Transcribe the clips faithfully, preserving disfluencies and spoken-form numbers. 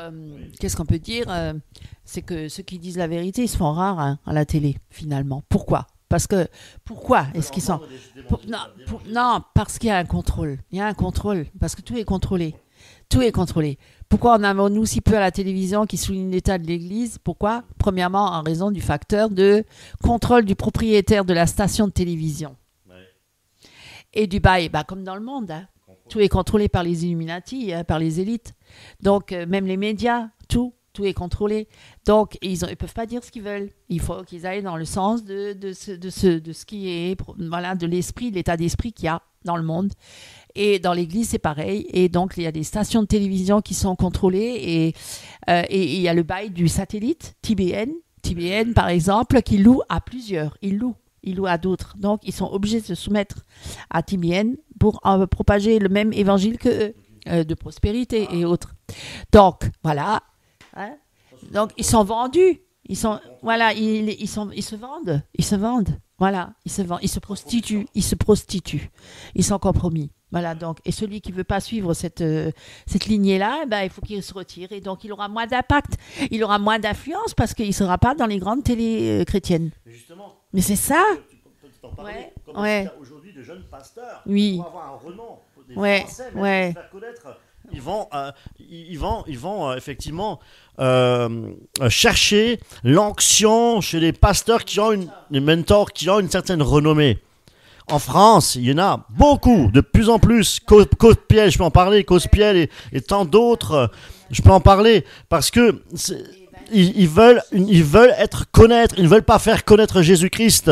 euh, qu'est-ce qu'on peut dire euh, c'est que ceux qui disent la vérité, ils se font rares hein, à la télé, finalement. Pourquoi ? Parce que, pourquoi est-ce qu'ils sont... Pour, non, pour, non, parce qu'il y a un contrôle. Il y a un contrôle, parce que tout est contrôlé. Tout est contrôlé. Pourquoi en avons-nous si peu à la télévision qui souligne l'état de l'Église ? Pourquoi ? Premièrement, en raison du facteur de contrôle du propriétaire de la station de télévision. Ouais. Et du bail, bah, comme dans le monde. Hein. Tout est contrôlé par les Illuminati, hein, par les élites. Donc, euh, même les médias, tout, tout est contrôlé. Donc, ils ne peuvent pas dire ce qu'ils veulent. Il faut qu'ils aillent dans le sens de, de, ce, de, ce, de ce qui est, voilà, de l'esprit, de l'état d'esprit qu'il y a dans le monde. Et dans l'Église, c'est pareil. Et donc, il y a des stations de télévision qui sont contrôlées. Et, euh, et il y a le bail du satellite, T B N. T B N, par exemple, qui loue à plusieurs. Ils louent. Ils louent à d'autres. Donc, ils sont obligés de se soumettre à T B N pour euh, propager le même évangile qu'eux, euh, de prospérité et autres. Donc, voilà. Hein? Donc, ils sont vendus. Ils sont, voilà, ils, ils, sont, ils se vendent. Ils se vendent. Voilà, ils se vendent. Ils se prostituent. Ils se prostituent. Ils sont compromis. Voilà, donc, et celui qui ne veut pas suivre cette, euh, cette lignée-là, eh ben, il faut qu'il se retire. Et donc, il aura moins d'impact, il aura moins d'influence parce qu'il ne sera pas dans les grandes télés euh, chrétiennes. Mais justement. Mais c'est ça. Tu peux t'en parler. Ouais, comme ouais. Il y a aujourd'hui de jeunes pasteurs oui. pour avoir un renom, des ouais. Français, mais ouais. se faire connaître. Ils vont, euh, ils vont, ils vont euh, effectivement euh, chercher l'onction chez les pasteurs qui ont une, les mentors qui ont une certaine renommée. En France, il y en a beaucoup, de plus en plus. Causepiel, je peux en parler, Causepiel et, et tant d'autres, je peux en parler parce que ils, ils veulent, ils veulent être connaître, ils ne veulent pas faire connaître Jésus-Christ.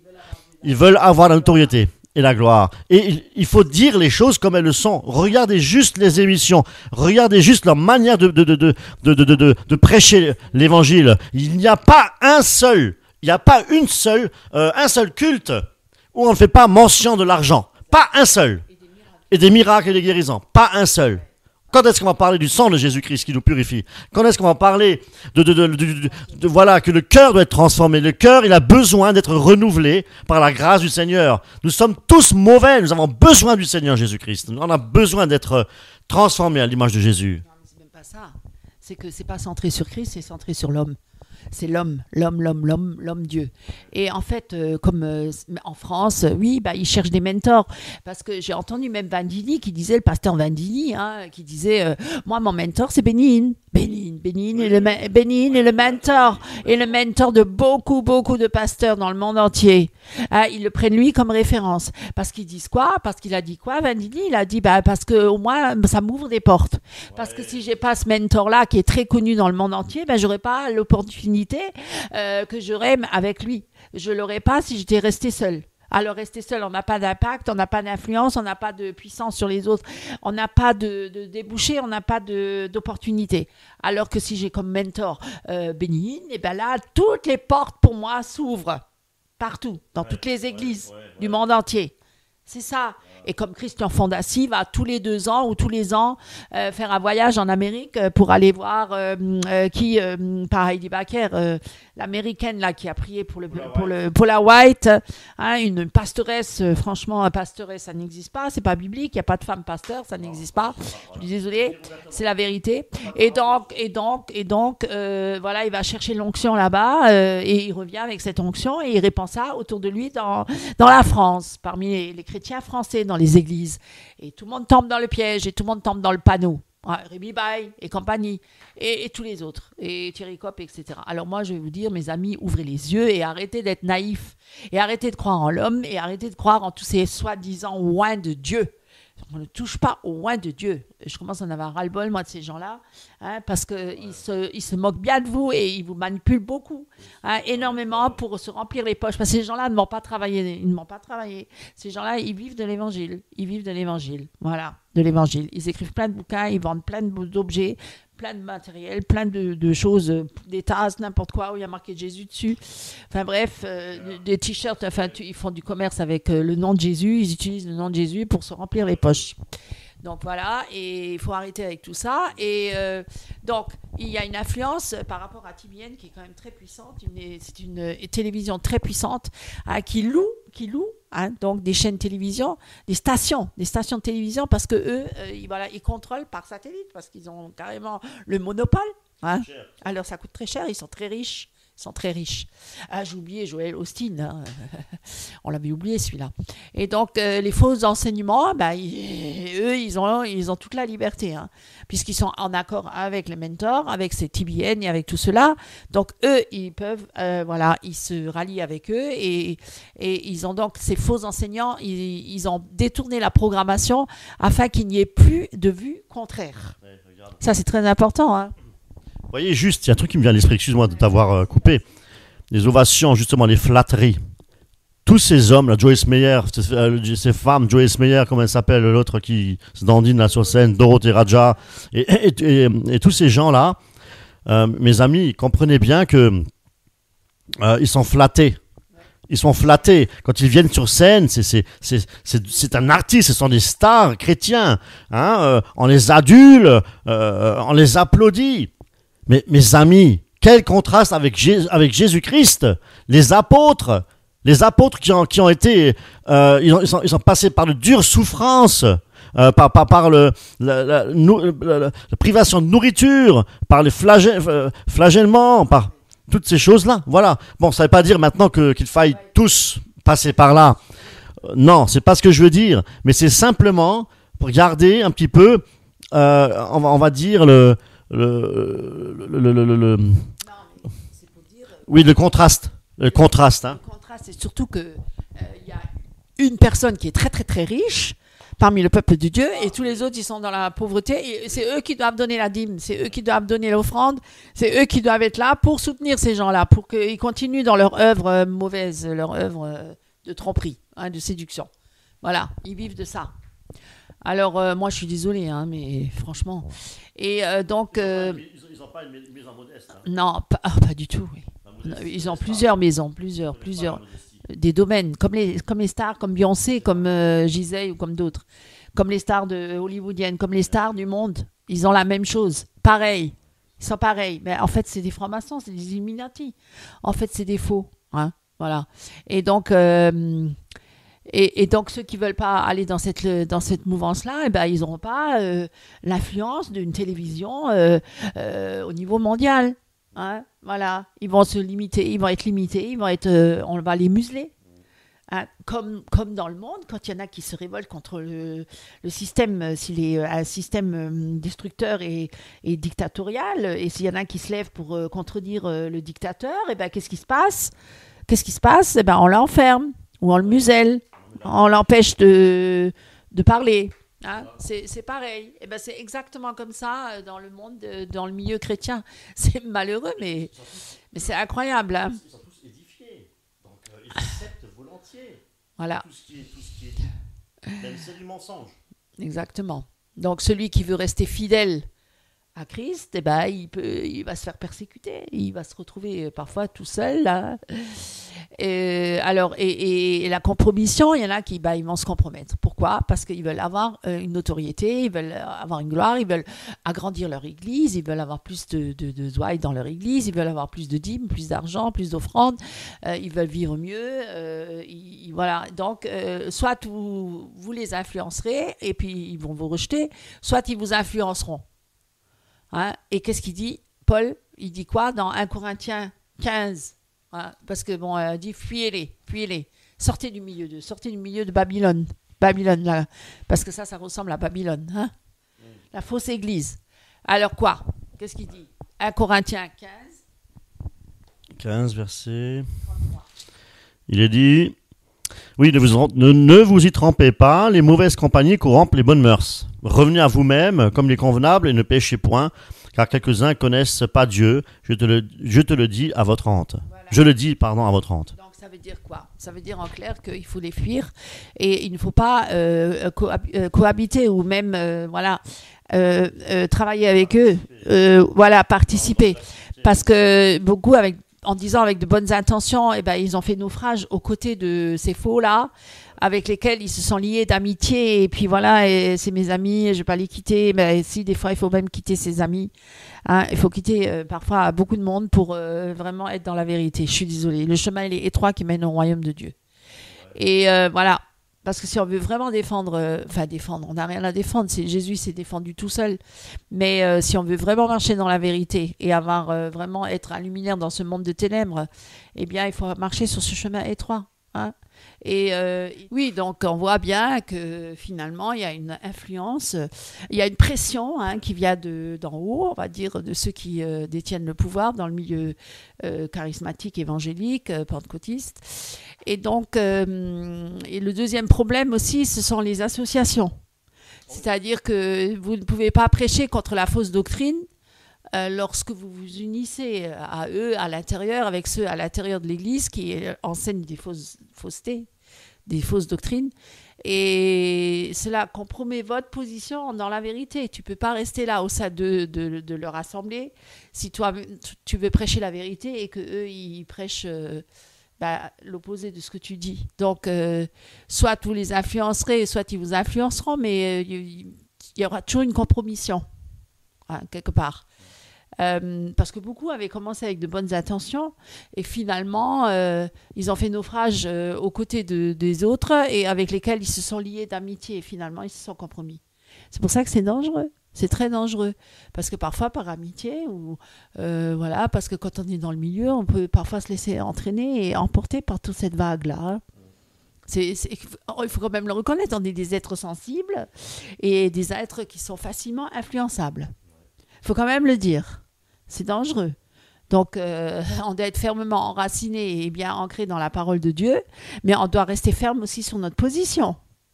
Ils veulent avoir la notoriété et la gloire. Et il, il faut dire les choses comme elles le sont. Regardez juste les émissions, regardez juste leur manière de, de, de, de, de, de, de, de prêcher l'évangile. Il n'y a pas un seul, il n'y a pas une seule, euh, un seul culte où on ne fait pas mention de l'argent. Pas un seul. Et des miracles et des guérisons. Pas un seul. Quand est-ce qu'on va parler du sang de Jésus-Christ qui nous purifie ? Quand est-ce qu'on va parler de, de, de, de, de, de, de voilà, que le cœur doit être transformé ? Le cœur, il a besoin d'être renouvelé par la grâce du Seigneur. Nous sommes tous mauvais. Nous avons besoin du Seigneur Jésus-Christ. On a besoin d'être transformés à l'image de Jésus. Non, mais c'est même pas ça. C'est que c'est pas centré sur Christ, c'est centré sur l'homme. C'est l'homme, l'homme, l'homme, l'homme, l'homme Dieu. Et en fait, euh, comme euh, en France, euh, oui, bah, ils cherchent des mentors. Parce que j'ai entendu même Vandini qui disait, le pasteur Vandini, hein, qui disait, euh, moi, mon mentor, c'est Bénigne. Bénigne, Bénigne est, le, Bénigne est le mentor. Et le mentor de beaucoup, beaucoup de pasteurs dans le monde entier. Ah, ils le prennent lui comme référence. Parce qu'ils disent quoi ? Parce qu'il a dit quoi, Vandini ? Il a dit, bah, parce que au moins, ça m'ouvre des portes. Ouais. Parce que si j'ai pas ce mentor-là, qui est très connu dans le monde entier, ben, j'aurais pas l'opportunité Euh, que j'aurais avec lui. Je ne l'aurais pas si j'étais restée seule. Alors, rester seule, on n'a pas d'impact, on n'a pas d'influence, on n'a pas de puissance sur les autres, on n'a pas de, de débouchés, on n'a pas de, d'opportunité. Alors que si j'ai comme mentor euh, Bénigne, et ben là, toutes les portes pour moi s'ouvrent. Partout, dans ouais, toutes les églises ouais, ouais, ouais. du monde entier. C'est ça. Et comme Christian Fondassi va tous les deux ans ou tous les ans euh, faire un voyage en Amérique euh, pour aller voir euh, euh, qui, euh, par Heidi Baker, euh, l'américaine là qui a prié pour le pour le pour la White, hein, une pastoresse. Euh, franchement, un pastoresse, ça n'existe pas, c'est pas biblique. Il y a pas de femme pasteur, ça n'existe pas. Je suis désolée, c'est la vérité. Et donc et donc et donc euh, voilà, il va chercher l'onction là-bas euh, et il revient avec cette onction et il répand ça autour de lui dans dans la France, parmi les, les chrétiens français dans les églises. Et tout le monde tombe dans le piège et tout le monde tombe dans le panneau. Ouais, Rémi Bail et compagnie, et, et tous les autres, et Thierry Kopp, et cetera. Alors moi, je vais vous dire, mes amis, ouvrez les yeux et arrêtez d'être naïfs, et arrêtez de croire en l'homme, et arrêtez de croire en tous ces soi-disant oins de Dieu. On ne touche pas au oin de Dieu. Je commence à en avoir ras-le-bol, moi, de ces gens-là, hein, parce qu'ils ouais. se, ils se moquent bien de vous et ils vous manipulent beaucoup, hein, énormément pour se remplir les poches. Parce que ces gens-là ne m'ont pas travaillé. Ils ne m'ont pas travaillé. Ces gens-là, ils vivent de l'évangile. Ils vivent de l'évangile. Voilà, de l'évangile. Ils écrivent plein de bouquins, ils vendent plein d'objets, plein de matériel, plein de, de choses, des tasses, n'importe quoi, où il y a marqué Jésus dessus. Enfin bref, euh, des t-shirts, enfin, tu, ils font du commerce avec euh, le nom de Jésus, ils utilisent le nom de Jésus pour se remplir les poches. Donc voilà, et il faut arrêter avec tout ça. Et euh, donc, il y a une influence par rapport à T B N qui est quand même très puissante. Une, c'est une, une télévision très puissante hein, qui loue, qui loue Hein, donc des chaînes de télévision, des stations, des stations de télévision, parce que eux, euh, ils, voilà, ils contrôlent par satellite, parce qu'ils ont carrément le monopole. Hein. Alors ça coûte très cher, ils sont très riches. Ils sont très riches. Ah, j'ai oublié Joel Austin. Hein. On l'avait oublié celui-là. Et donc, euh, les faux enseignements, bah, ils, eux, ils ont, ils ont toute la liberté. Hein, puisqu'ils sont en accord avec les mentors, avec ces T B N et avec tout cela. Donc, eux, ils peuvent, euh, voilà, ils se rallient avec eux. Et, et ils ont donc, ces faux enseignants, ils, ils ont détourné la programmation afin qu'il n'y ait plus de vue contraire. Ouais, ça, c'est très important. Hein. Vous voyez, juste, il y a un truc qui me vient à l'esprit, excuse-moi de t'avoir euh, coupé. Les ovations, justement, les flatteries. Tous ces hommes, là, Joyce Meyer, ces, euh, ces femmes, Joyce Meyer, comment elle s'appelle, l'autre qui se dandine là sur scène, Dorothée Raja, et, et, et, et, et tous ces gens-là, euh, mes amis, comprenez bien que euh, ils sont flattés. Ils sont flattés. Quand ils viennent sur scène, c'est, c'est, c'est, c'est, c'est un artiste, ce sont des stars chrétiens. Hein, euh, on les adule, euh, on les applaudit. Mais mes amis, quel contraste avec, Jésus, avec Jésus-Christ, les apôtres, les apôtres qui ont, qui ont été, euh, ils, ont, ils, sont, ils sont passés par de dures souffrances, euh, par, par, par le, la, la, la, la, la privation de nourriture, par les flagell, euh, flagellements, par toutes ces choses-là. Voilà. Bon, ça ne veut pas dire maintenant que, qu'il faille tous passer par là. Euh, non, c'est pas ce que je veux dire, mais c'est simplement pour garder un petit peu, euh, on, va, on va dire le Le, le, le, le, le, le... Non, c'est pour dire... Oui, le contraste. Le contraste. Hein. Le contraste, c'est surtout qu'il euh, y a une personne qui est très, très, très riche parmi le peuple de Dieu et tous les autres, ils sont dans la pauvreté. Et c'est eux qui doivent donner la dîme, c'est eux qui doivent donner l'offrande, c'est eux qui doivent être là pour soutenir ces gens-là, pour qu'ils continuent dans leur œuvre euh, mauvaise, leur œuvre euh, de tromperie, hein, de séduction. Voilà, ils vivent de ça. Alors, euh, moi, je suis désolée, hein, mais franchement. Et euh, donc. Euh, ils n'ont pas une maison modeste. Hein. Non, pas, ah, pas du tout. Oui. Modestie, ils ont plusieurs pas. maisons, plusieurs, plusieurs. Des domaines, comme les, comme les stars, comme Beyoncé, comme euh, Gisèle ou comme d'autres. Comme les stars de, hollywoodiennes, comme les stars du monde. Ils ont la même chose. Pareil. Ils sont pareils. Mais en fait, c'est des francs-maçons, c'est des Illuminati. En fait, c'est des faux. Hein, voilà. Et donc. Euh, Et, et donc, ceux qui ne veulent pas aller dans cette, dans cette mouvance-là, eh ben, ils n'auront pas euh, l'influence d'une télévision euh, euh, au niveau mondial. Hein, voilà. Ils vont se limiter, ils vont être limités, ils vont être, euh, on va les museler. Hein, comme, comme dans le monde, quand il y en a qui se révoltent contre le, le système, s'il est un système destructeur et, et dictatorial, et s'il y en a qui se lèvent pour euh, contredire euh, le dictateur, eh ben, qu'est-ce qui se passe Qu'est-ce qui se passe eh ben, on l'enferme ou on le muselle. On l'empêche de, de parler. Hein. C'est, c'est pareil. Et ben c'est exactement comme ça dans le monde, dans le milieu chrétien. C'est malheureux, mais, mais c'est incroyable. Hein. Ils sont tous édifiés. Donc, euh, ils acceptent volontiers. Voilà. Tout ce qui est, tout ce qui est dit. Même c'est du mensonge. Exactement. Donc, celui qui veut rester fidèle à Christ, eh ben, il, peut, il va se faire persécuter. Il va se retrouver parfois tout seul. Là. Et, alors, et, et, et la compromission, il y en a qui bah, ils vont se compromettre. Pourquoi ? Parce qu'ils veulent avoir euh, une notoriété, ils veulent avoir une gloire, ils veulent agrandir leur église, ils veulent avoir plus de, de, de douailles dans leur église, ils veulent avoir plus de dîmes, plus d'argent, plus d'offrandes, euh, ils veulent vivre mieux. Euh, ils, voilà. Donc, euh, soit vous, vous les influencerez et puis ils vont vous rejeter, soit ils vous influenceront. Hein? Et qu'est-ce qu'il dit ? Paul, il dit quoi dans un Corinthiens quinze ? Hein? Parce que bon, il dit fuyez-les, fuyez-les, sortez du milieu de, sortez du milieu de Babylone, Babylone là, parce que ça, ça ressemble à Babylone, hein? Mm. La fausse église. Alors quoi ? Qu'est-ce qu'il dit ? un Corinthiens quinze. quinze verset. trente-trois. Il est dit. Oui, ne vous, ne, ne vous y trompez pas, les mauvaises compagnies corrompent les bonnes mœurs. Revenez à vous-même comme les convenables et ne péchez point, car quelques-uns connaissent pas Dieu. Je te le, je te le dis à votre honte. Voilà. Je le dis, pardon, à votre honte. Donc ça veut dire quoi ? Ça veut dire en clair qu'il faut les fuir et il ne faut pas euh, cohab- euh, cohabiter ou même euh, voilà euh, euh, travailler avec eux, euh, voilà participer, parce que beaucoup avec en disant avec de bonnes intentions, eh ben, ils ont fait naufrage aux côtés de ces faux-là, avec lesquels ils se sont liés d'amitié, et puis voilà, et c'est mes amis, je ne vais pas les quitter, mais si, des fois, il faut même quitter ses amis. Hein, il faut quitter euh, parfois beaucoup de monde pour euh, vraiment être dans la vérité. Je suis désolée, le chemin il est étroit qui mène au royaume de Dieu. Et euh, voilà. Parce que si on veut vraiment défendre, euh, enfin défendre, on n'a rien à défendre, c'est, Jésus s'est défendu tout seul. Mais euh, si on veut vraiment marcher dans la vérité et avoir euh, vraiment être un luminaire dans ce monde de ténèbres, eh bien il faut marcher sur ce chemin étroit. Hein. Et euh, oui, donc on voit bien que finalement il y a une influence, il y a une pression hein, qui vient de, d'en haut, on va dire, de ceux qui euh, détiennent le pouvoir dans le milieu euh, charismatique, évangélique, euh, pentecôtiste. Et donc, euh, et le deuxième problème aussi, ce sont les associations. C'est-à-dire que vous ne pouvez pas prêcher contre la fausse doctrine euh, lorsque vous vous unissez à eux à l'intérieur, avec ceux à l'intérieur de l'Église qui enseignent des fausses, faussetés, des fausses doctrines. Et cela compromet votre position dans la vérité. Tu ne peux pas rester là au sein de, de, de leur assemblée si toi, tu veux prêcher la vérité et qu'eux, ils prêchent... Euh, Bah, l'opposé de ce que tu dis. Donc, euh, soit vous les influencerez, soit ils vous influenceront, mais il euh, y, y aura toujours une compromission, hein, quelque part. Euh, parce que beaucoup avaient commencé avec de bonnes intentions et finalement, euh, ils ont fait naufrage euh, aux côtés de, des autres et avec lesquels ils se sont liés d'amitié et finalement, ils se sont compromis. C'est pour ça que c'est dangereux. C'est très dangereux parce que parfois par amitié ou euh, voilà parce que quand on est dans le milieu on peut parfois se laisser entraîner et emporter par toute cette vague là. C'est, c'est, il faut quand même le reconnaître, on est des êtres sensibles et des êtres qui sont facilement influençables. Il faut quand même le dire, c'est dangereux. Donc euh, on doit être fermement enraciné et bien ancré dans la parole de Dieu, mais on doit rester ferme aussi sur notre position.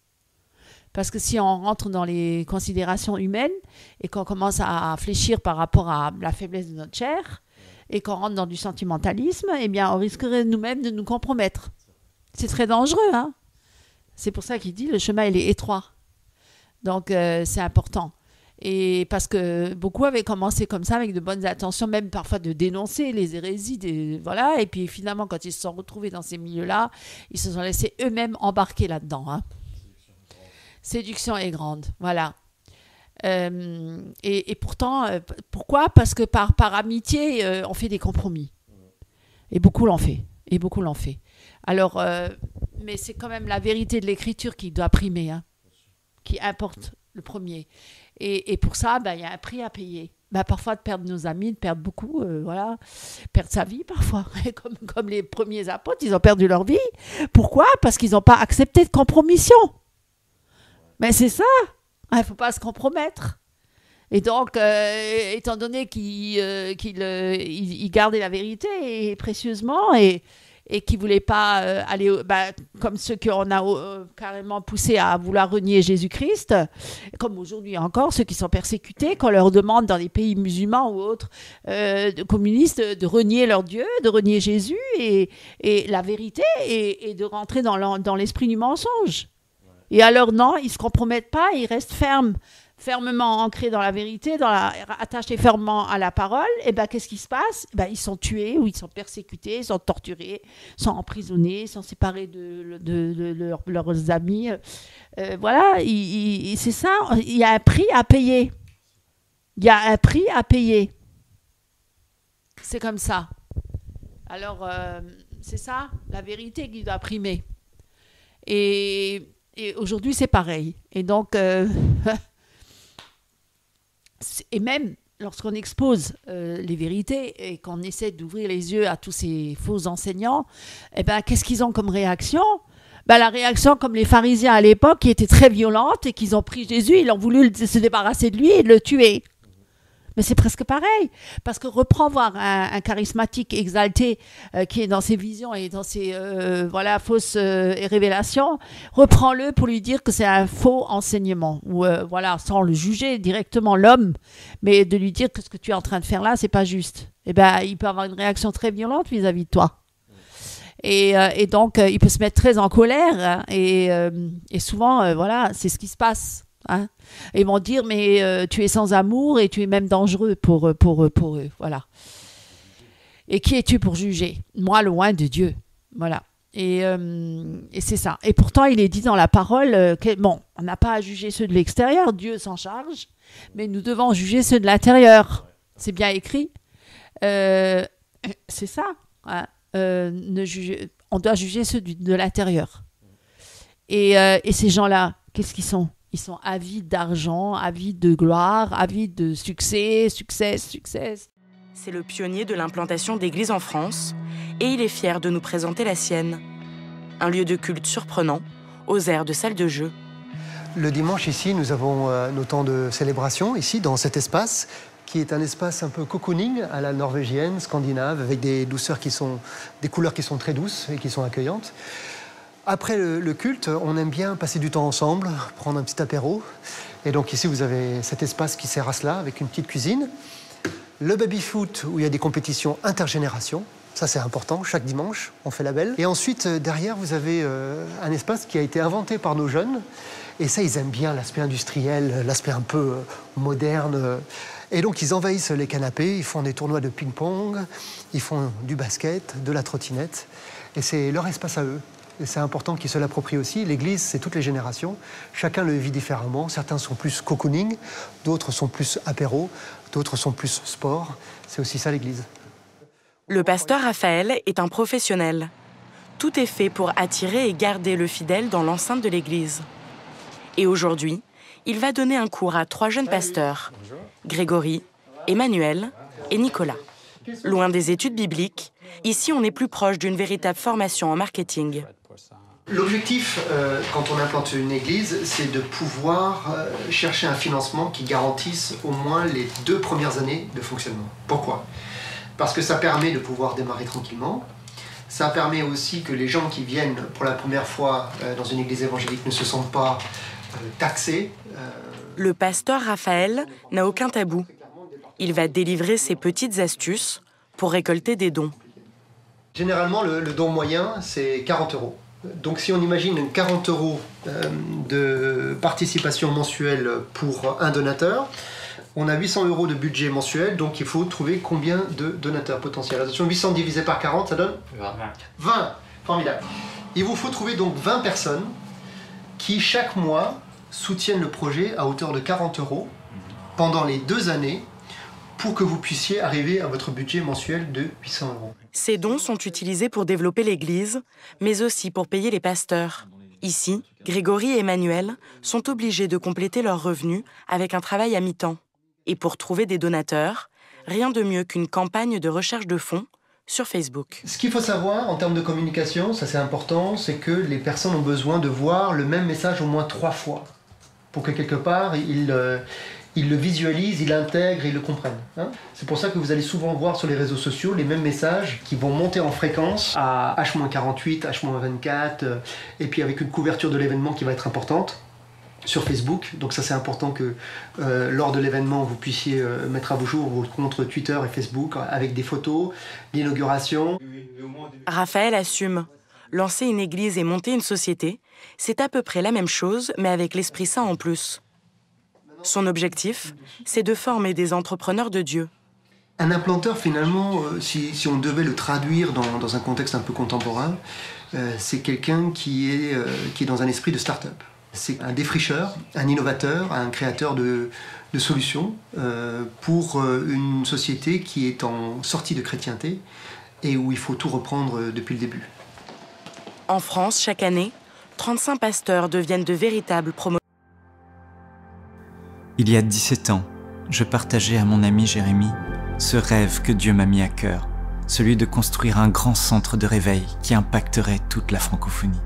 Parce que si on rentre dans les considérations humaines et qu'on commence à fléchir par rapport à la faiblesse de notre chair et qu'on rentre dans du sentimentalisme, eh bien, on risquerait nous-mêmes de nous compromettre. C'est très dangereux. Hein. C'est pour ça qu'il dit le chemin, il est étroit. Donc, euh, c'est important. Et parce que beaucoup avaient commencé comme ça avec de bonnes intentions, même parfois de dénoncer les hérésies. Des, voilà. Et puis, finalement, quand ils se sont retrouvés dans ces milieux-là, ils se sont laissés eux-mêmes embarquer là-dedans. Hein. Séduction est grande, voilà. Euh, et, et pourtant, euh, pourquoi ? Parce que par, par amitié, euh, on fait des compromis. Et beaucoup l'ont fait. Et beaucoup l'ont fait. Alors, euh, mais c'est quand même la vérité de l'écriture qui doit primer, hein, qui importe le premier. Et, et pour ça, bah, y a un prix à payer. Bah, parfois, de perdre nos amis, de perdre beaucoup, euh, voilà, perdre sa vie parfois. comme, comme les premiers apôtres, ils ont perdu leur vie. Pourquoi ? Parce qu'ils n'ont pas accepté de compromission. Mais c'est ça, il ne faut pas se compromettre. Et donc, euh, étant donné qu'il euh, qu'il, euh, il, il gardait la vérité et, précieusement et, et qu'il ne voulait pas euh, aller, bah, comme ceux qu'on a euh, carrément poussés à vouloir renier Jésus-Christ, comme aujourd'hui encore, ceux qui sont persécutés, qu'on leur demande dans les pays musulmans ou autres euh, de communistes de renier leur Dieu, de renier Jésus et, et la vérité et, et de rentrer dans, dans l'esprit du mensonge. Et alors non, ils ne se compromettent pas, ils restent fermes, fermement ancrés dans la vérité, dans la, attachés fermement à la parole. Et bien, qu'est-ce qui se passe ? Ben, ils sont tués ou ils sont persécutés, ils sont torturés, sont emprisonnés, sont séparés de, de, de, de leur, leurs amis. Euh, voilà, il, il, c'est ça, il y a un prix à payer. Il y a un prix à payer. C'est comme ça. Alors, euh, c'est ça, la vérité qui doit primer. Et... Et aujourd'hui, c'est pareil. Et donc, euh, et même lorsqu'on expose euh, les vérités et qu'on essaie d'ouvrir les yeux à tous ces faux enseignants, eh ben, qu'est-ce qu'ils ont comme réaction ? Ben, la réaction, comme les pharisiens à l'époque, qui était très violente et qu'ils ont pris Jésus, ils ont voulu se débarrasser de lui et le tuer. Mais c'est presque pareil, parce que reprends voir un, un charismatique exalté euh, qui est dans ses visions et dans ses euh, voilà, fausses euh, révélations, reprends-le pour lui dire que c'est un faux enseignement, ou euh, voilà, sans le juger directement l'homme, mais de lui dire que ce que tu es en train de faire là, c'est pas juste. Eh ben, il peut avoir une réaction très violente vis-à-vis de toi. Et, euh, et donc, euh, il peut se mettre très en colère, hein, et, euh, et souvent, euh, voilà, c'est ce qui se passe. Hein. Ils vont dire mais euh, tu es sans amour et tu es même dangereux pour, pour, pour eux, voilà. Et qui es-tu pour juger ? Moi, loin de Dieu, voilà. Et, euh, et c'est ça. Et pourtant, il est dit dans la parole euh, que bon, on n'a pas à juger ceux de l'extérieur, Dieu s'en charge, mais nous devons juger ceux de l'intérieur. C'est bien écrit. Euh, c'est ça. Hein. Euh, ne juger, on doit juger ceux du, de l'intérieur. Et, euh, et ces gens-là, qu'est-ce qu'ils sont? Ils sont avides d'argent, avides de gloire, avides de succès, succès, succès. C'est le pionnier de l'implantation d'églises en France et il est fier de nous présenter la sienne. Un lieu de culte surprenant, aux airs de salle de jeu. Le dimanche, ici, nous avons euh, nos temps de célébration, ici, dans cet espace, qui est un espace un peu cocooning à la norvégienne, scandinave, avec des douceurs qui sont, des couleurs qui sont très douces et qui sont accueillantes. Après le, le culte, on aime bien passer du temps ensemble, prendre un petit apéro. Et donc ici, vous avez cet espace qui sert à cela, avec une petite cuisine. Le baby-foot, où il y a des compétitions intergénérations. Ça, c'est important. Chaque dimanche, on fait la belle. Et ensuite, derrière, vous avez euh, un espace qui a été inventé par nos jeunes. Et ça, ils aiment bien l'aspect industriel, l'aspect un peu euh, moderne. Et donc, ils envahissent les canapés, ils font des tournois de ping-pong, ils font du basket, de la trottinette. Et c'est leur espace à eux. Et c'est important qu'ils se l'approprient aussi. L'église, c'est toutes les générations. Chacun le vit différemment. Certains sont plus cocooning, d'autres sont plus apéro, d'autres sont plus sport. C'est aussi ça, l'église. Le pasteur Raphaël est un professionnel. Tout est fait pour attirer et garder le fidèle dans l'enceinte de l'église. Et aujourd'hui, il va donner un cours à trois jeunes pasteurs, Grégory, Emmanuel et Nicolas. Loin des études bibliques, ici on est plus proche d'une véritable formation en marketing. L'objectif, euh, quand on implante une église, c'est de pouvoir euh, chercher un financement qui garantisse au moins les deux premières années de fonctionnement. Pourquoi ? Parce que ça permet de pouvoir démarrer tranquillement. Ça permet aussi que les gens qui viennent pour la première fois euh, dans une église évangélique ne se sentent pas euh, taxés. Euh... Le pasteur Raphaël n'a aucun tabou. Il va délivrer ses petites astuces pour récolter des dons. Généralement, le, le don moyen, c'est quarante euros. Donc si on imagine quarante euros euh, de participation mensuelle pour un donateur, on a huit cents euros de budget mensuel, donc il faut trouver combien de donateurs potentiels. Attention, huit cents divisé par quarante, ça donne vingt. vingt, formidable. Il vous faut trouver donc vingt personnes qui, chaque mois, soutiennent le projet à hauteur de quarante euros pendant les deux années pour que vous puissiez arriver à votre budget mensuel de huit cents euros. Ces dons sont utilisés pour développer l'église, mais aussi pour payer les pasteurs. Ici, Grégory et Emmanuel sont obligés de compléter leurs revenus avec un travail à mi-temps. Et pour trouver des donateurs, rien de mieux qu'une campagne de recherche de fonds sur Facebook. Ce qu'il faut savoir en termes de communication, ça c'est important, c'est que les personnes ont besoin de voir le même message au moins trois fois pour que quelque part ils, euh, ils le visualisent, ils l'intègrent, ils le comprennent. Hein, c'est pour ça que vous allez souvent voir sur les réseaux sociaux les mêmes messages qui vont monter en fréquence à H quarante-huit, H vingt-quatre, euh, et puis avec une couverture de l'événement qui va être importante sur Facebook. Donc ça c'est important que euh, lors de l'événement vous puissiez euh, mettre à vos jours vos comptes Twitter et Facebook avec des photos, l'inauguration. Raphaël assume. Lancer une église et monter une société, c'est à peu près la même chose, mais avec l'Esprit Saint en plus. Son objectif, c'est de former des entrepreneurs de Dieu. Un implanteur, finalement, euh, si, si on devait le traduire dans, dans un contexte un peu contemporain, euh, c'est quelqu'un qui est, euh, qui est dans un esprit de start-up. C'est un défricheur, un innovateur, un créateur de, de solutions euh, pour euh, une société qui est en sortie de chrétienté et où il faut tout reprendre euh, depuis le début. En France, chaque année, trente-cinq pasteurs deviennent de véritables promoteurs. Il y a dix-sept ans, je partageais à mon ami Jérémy ce rêve que Dieu m'a mis à cœur, celui de construire un grand centre de réveil qui impacterait toute la francophonie.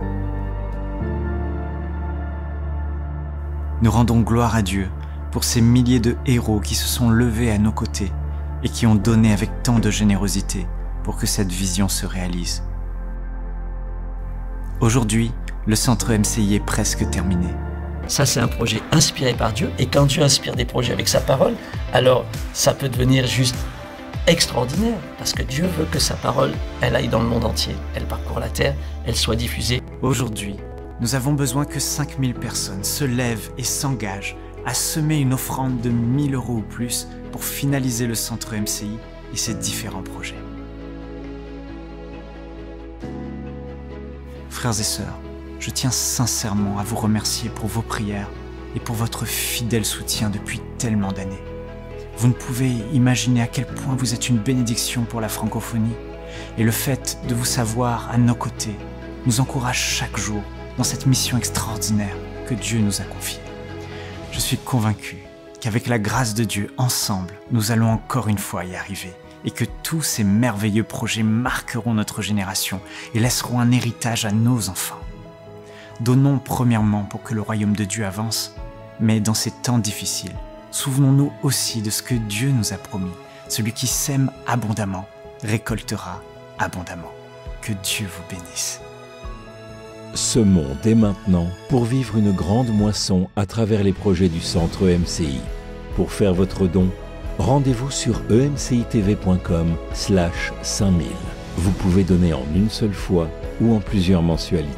Nous rendons gloire à Dieu pour ces milliers de héros qui se sont levés à nos côtés et qui ont donné avec tant de générosité pour que cette vision se réalise. Aujourd'hui, le centre M C I est presque terminé. Ça, c'est un projet inspiré par Dieu. Et quand Dieu inspire des projets avec sa parole, alors ça peut devenir juste extraordinaire. Parce que Dieu veut que sa parole, elle aille dans le monde entier. Elle parcourt la terre, elle soit diffusée. Aujourd'hui, nous avons besoin que cinq mille personnes se lèvent et s'engagent à semer une offrande de mille euros ou plus pour finaliser le centre M C I et ses différents projets. Frères et sœurs, je tiens sincèrement à vous remercier pour vos prières et pour votre fidèle soutien depuis tellement d'années. Vous ne pouvez imaginer à quel point vous êtes une bénédiction pour la francophonie et le fait de vous savoir à nos côtés nous encourage chaque jour dans cette mission extraordinaire que Dieu nous a confiée. Je suis convaincu qu'avec la grâce de Dieu, ensemble, nous allons encore une fois y arriver et que tous ces merveilleux projets marqueront notre génération et laisseront un héritage à nos enfants. Donnons premièrement pour que le royaume de Dieu avance, mais dans ces temps difficiles, souvenons-nous aussi de ce que Dieu nous a promis. Celui qui sème abondamment récoltera abondamment. Que Dieu vous bénisse. Semons dès maintenant pour vivre une grande moisson à travers les projets du centre E M C I. Pour faire votre don, rendez-vous sur e m c i t v point com slash cinq mille. Vous pouvez donner en une seule fois ou en plusieurs mensualités.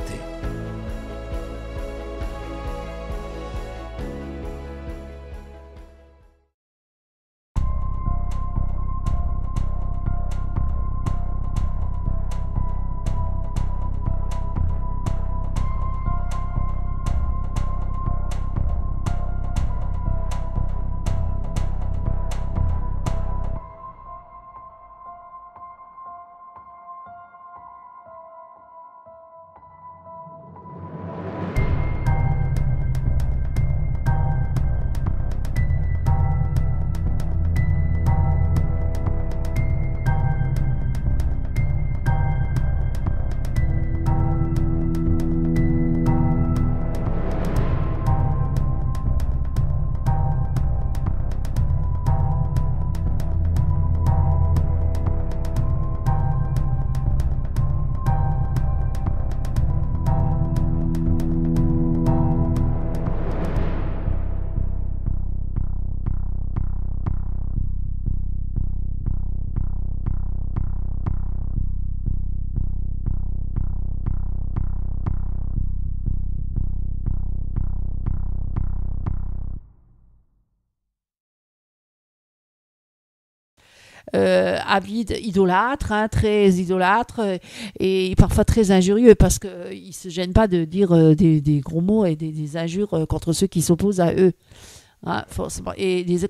Euh, avide, idolâtre, hein, très idolâtre euh, et parfois très injurieux parce qu'ils euh, ne se gênent pas de dire euh, des, des gros mots et des, des injures euh, contre ceux qui s'opposent à eux. Hein, forcément. Et des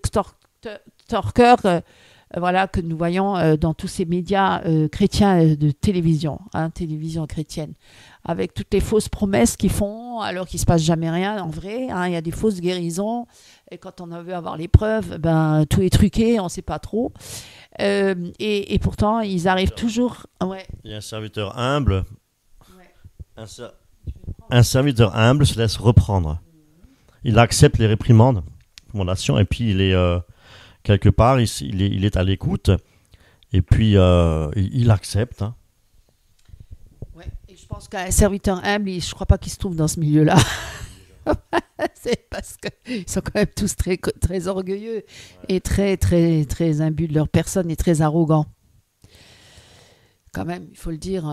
extorqueurs euh, voilà, que nous voyons euh, dans tous ces médias euh, chrétiens euh, de télévision, hein, télévision chrétienne, avec toutes les fausses promesses qu'ils font alors qu'il ne se passe jamais rien en vrai. Hein, il y a des fausses guérisons et quand on a veut avoir les preuves, ben, tout est truqué, on ne sait pas trop. Euh, et, et pourtant, ils arrivent toujours. Ouais. Il y a un serviteur humble. Ouais. Un, ser- un serviteur humble se laisse reprendre. Il accepte les réprimandes, recommandations, et puis il est euh, quelque part, il, il, est, il est à l'écoute, et puis euh, il, il accepte. Hein. Ouais. Et je pense qu'un serviteur humble, je ne crois pas qu'il se trouve dans ce milieu-là. C'est parce qu'ils sont quand même tous très, très orgueilleux et très, très, très imbus de leur personne et très arrogants. Quand même, il faut le dire.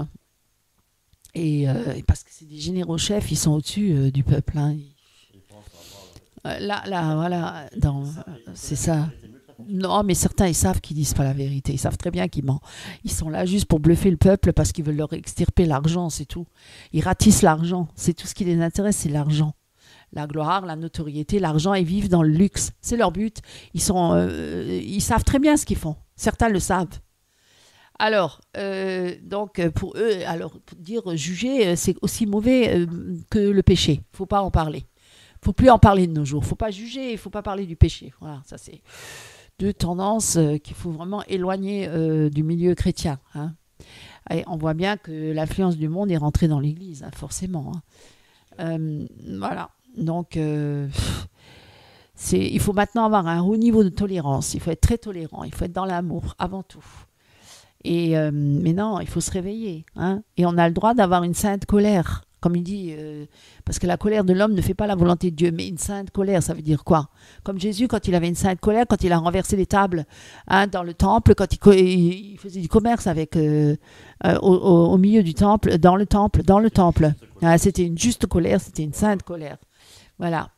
Et, euh, et parce que c'est des généraux chefs, ils sont au-dessus euh, du peuple. Hein. Ils... Euh, là, là, voilà, dans, euh, c'est ça. Non, mais certains, ils savent qu'ils disent pas la vérité. Ils savent très bien qu'ils mentent. Ils sont là juste pour bluffer le peuple parce qu'ils veulent leur extirper l'argent, c'est tout. Ils ratissent l'argent. C'est tout ce qui les intéresse, c'est l'argent. La gloire, la notoriété, l'argent, ils vivent dans le luxe. C'est leur but. Ils, sont, euh, ils savent très bien ce qu'ils font. Certains le savent. Alors, euh, donc pour eux, alors pour dire juger, c'est aussi mauvais euh, que le péché. Il ne faut pas en parler. Il ne faut plus en parler de nos jours. Il ne faut pas juger, il ne faut pas parler du péché. Voilà, ça c'est deux tendances euh, qu'il faut vraiment éloigner euh, du milieu chrétien. Hein. Et on voit bien que l'influence du monde est rentrée dans l'Église, hein, forcément. Hein. Euh, voilà. Donc, euh, c'est, il faut maintenant avoir un haut niveau de tolérance. Il faut être très tolérant. Il faut être dans l'amour avant tout. Et, euh, mais non, il faut se réveiller. Hein, et on a le droit d'avoir une sainte colère. Comme il dit, euh, parce que la colère de l'homme ne fait pas la volonté de Dieu. Mais une sainte colère, ça veut dire quoi? Comme Jésus, quand il avait une sainte colère, quand il a renversé les tables hein, dans le temple, quand il, il, il faisait du commerce avec, euh, euh, au, au, au milieu du temple, dans le temple, dans le temple. Hein, c'était une juste colère, c'était une sainte colère. Voilà.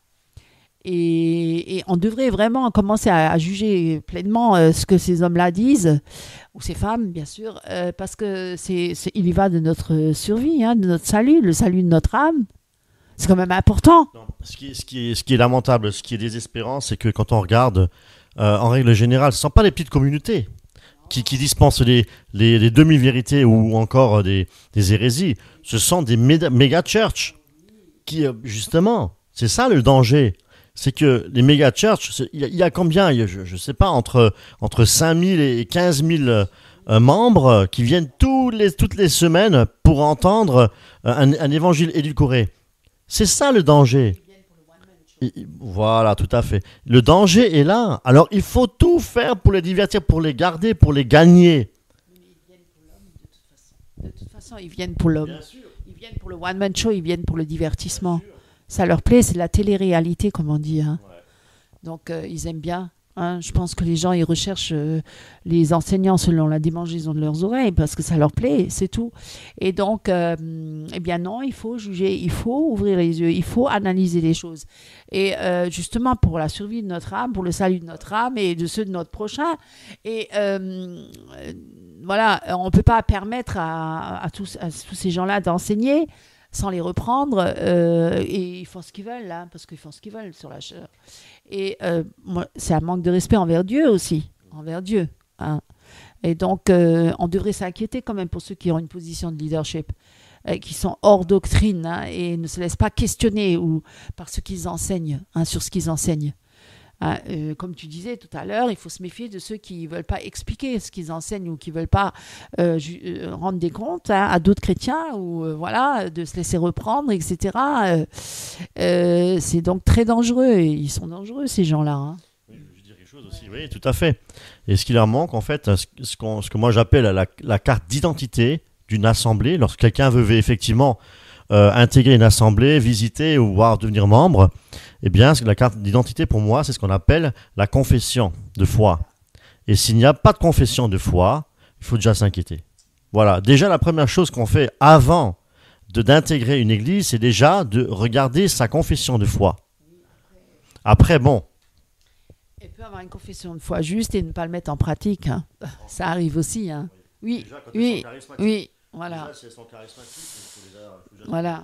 Et, et on devrait vraiment commencer à, à juger pleinement euh, ce que ces hommes-là disent, ou ces femmes, bien sûr, euh, parce que c'est, c'est, il y va de notre survie, hein, de notre salut, le salut de notre âme. C'est quand même important. Non, ce, qui, ce, qui est, ce qui est lamentable, ce qui est désespérant, c'est que quand on regarde, euh, en règle générale, ce ne sont pas les petites communautés qui, qui dispensent les, les, les demi-vérités ou encore des, des hérésies. Ce sont des méga-churches. qui, justement, c'est ça le danger. C'est que les méga churches, il y, y a combien, y a, je ne sais pas, entre, entre cinq mille et quinze mille euh, membres qui viennent tous les, toutes les semaines pour entendre euh, un, un évangile édulcoré. C'est ça le danger. Et, voilà, tout à fait. Le danger est là. Alors il faut tout faire pour les divertir, pour les garder, pour les gagner. De toute façon, ils viennent pour l'homme. Ils viennent pour le one-man show, ils viennent pour le divertissement. Ça leur plaît, c'est la télé-réalité, comme on dit. Hein. Ouais. Donc, euh, ils aiment bien. Hein. Je pense que les gens, ils recherchent euh, les enseignants selon la démangeaison de leurs oreilles, parce que ça leur plaît, c'est tout. Et donc, euh, eh bien non, il faut juger, il faut ouvrir les yeux, il faut analyser les choses. Et euh, justement, pour la survie de notre âme, pour le salut de notre âme et de ceux de notre prochain. Et euh, voilà, on ne peut pas permettre à, à, tous, à tous ces gens-là d'enseigner sans les reprendre, euh, et ils font ce qu'ils veulent, hein, parce qu'ils font ce qu'ils veulent sur la chair. Et euh, moi, c'est un manque de respect envers Dieu aussi, envers Dieu. Hein. Et donc, euh, on devrait s'inquiéter quand même pour ceux qui ont une position de leadership, euh, qui sont hors doctrine, hein, et ne se laissent pas questionner ou, par ce qu'ils enseignent, hein, sur ce qu'ils enseignent. Hein, euh, comme tu disais tout à l'heure, il faut se méfier de ceux qui ne veulent pas expliquer ce qu'ils enseignent ou qui ne veulent pas euh, ju- euh, rendre des comptes, hein, à d'autres chrétiens, ou euh, voilà, de se laisser reprendre, et cetera. Euh, euh, c'est donc très dangereux, et ils sont dangereux ces gens-là. Hein. Oui, je veux dire quelque chose aussi, oui, tout à fait. Et ce qui leur manque, en fait, ce, ce, qu'on, ce que moi j'appelle la, la carte d'identité d'une assemblée, lorsque quelqu'un veut effectivement euh, intégrer une assemblée, visiter ou voir devenir membre, eh bien, la carte d'identité, pour moi, c'est ce qu'on appelle la confession de foi. Et s'il n'y a pas de confession de foi, il faut déjà s'inquiéter. Voilà, déjà, la première chose qu'on fait avant de, d'intégrer une église, c'est déjà de regarder sa confession de foi. Après, bon. Elle peut avoir une confession de foi juste et ne pas le mettre en pratique. Hein. Ça arrive aussi. Hein. Oui, déjà, quand oui, oui, voilà. Déjà, si elles sont charismatiques, il faut déjà, il faut déjà voilà.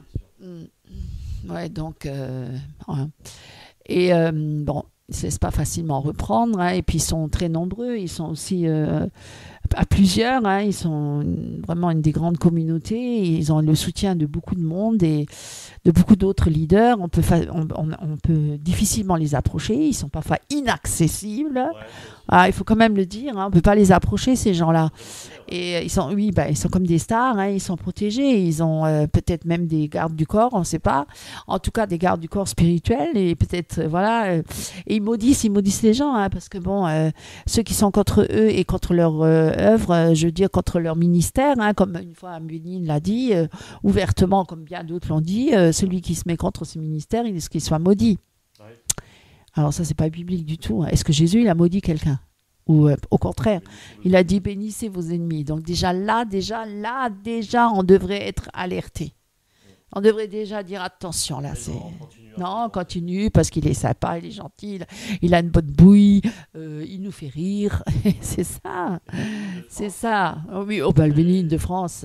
Mmh. Ouais, donc, euh, ouais. Et euh, bon, c'est pas facilement reprendre, hein, et puis ils sont très nombreux, ils sont aussi euh, à plusieurs, hein, ils sont vraiment une des grandes communautés, ils ont le soutien de beaucoup de monde et de beaucoup d'autres leaders. On peut, fa- on, on, on peut difficilement les approcher, ils sont parfois inaccessibles. Ouais, ah, il faut quand même le dire, hein, on ne peut pas les approcher, ces gens-là. Et ils sont, oui, bah, ils sont comme des stars, hein, ils sont protégés, ils ont euh, peut-être même des gardes du corps, on ne sait pas. En tout cas, des gardes du corps spirituels, et peut-être, euh, voilà. Euh, et ils maudissent, ils maudissent les gens, hein, parce que bon, euh, ceux qui sont contre eux et contre leur euh, œuvre, euh, je veux dire contre leur ministère, hein, comme une fois Bénigne l'a dit, euh, ouvertement, comme bien d'autres l'ont dit, euh, celui qui se met contre ce ministère, il est ce qu'il soit maudit. Ouais. Alors ça, c'est pas biblique du tout. Hein. Est-ce que Jésus, il a maudit quelqu'un ? Ou euh, au contraire, il a dit bénissez vos ennemis. Donc déjà là, déjà là, déjà, on devrait être alerté. On devrait déjà dire attention là. C'est... Non, on continue parce qu'il est sympa, il est gentil, il a une bonne bouille, euh, il nous fait rire. C'est ça, c'est ça. Oh oui, oh ben le Bénigne de France.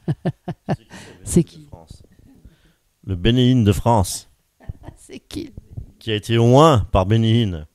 C'est qui ? Le Bénigne de France. C'est qui ? Qui a été oint par Bénigne.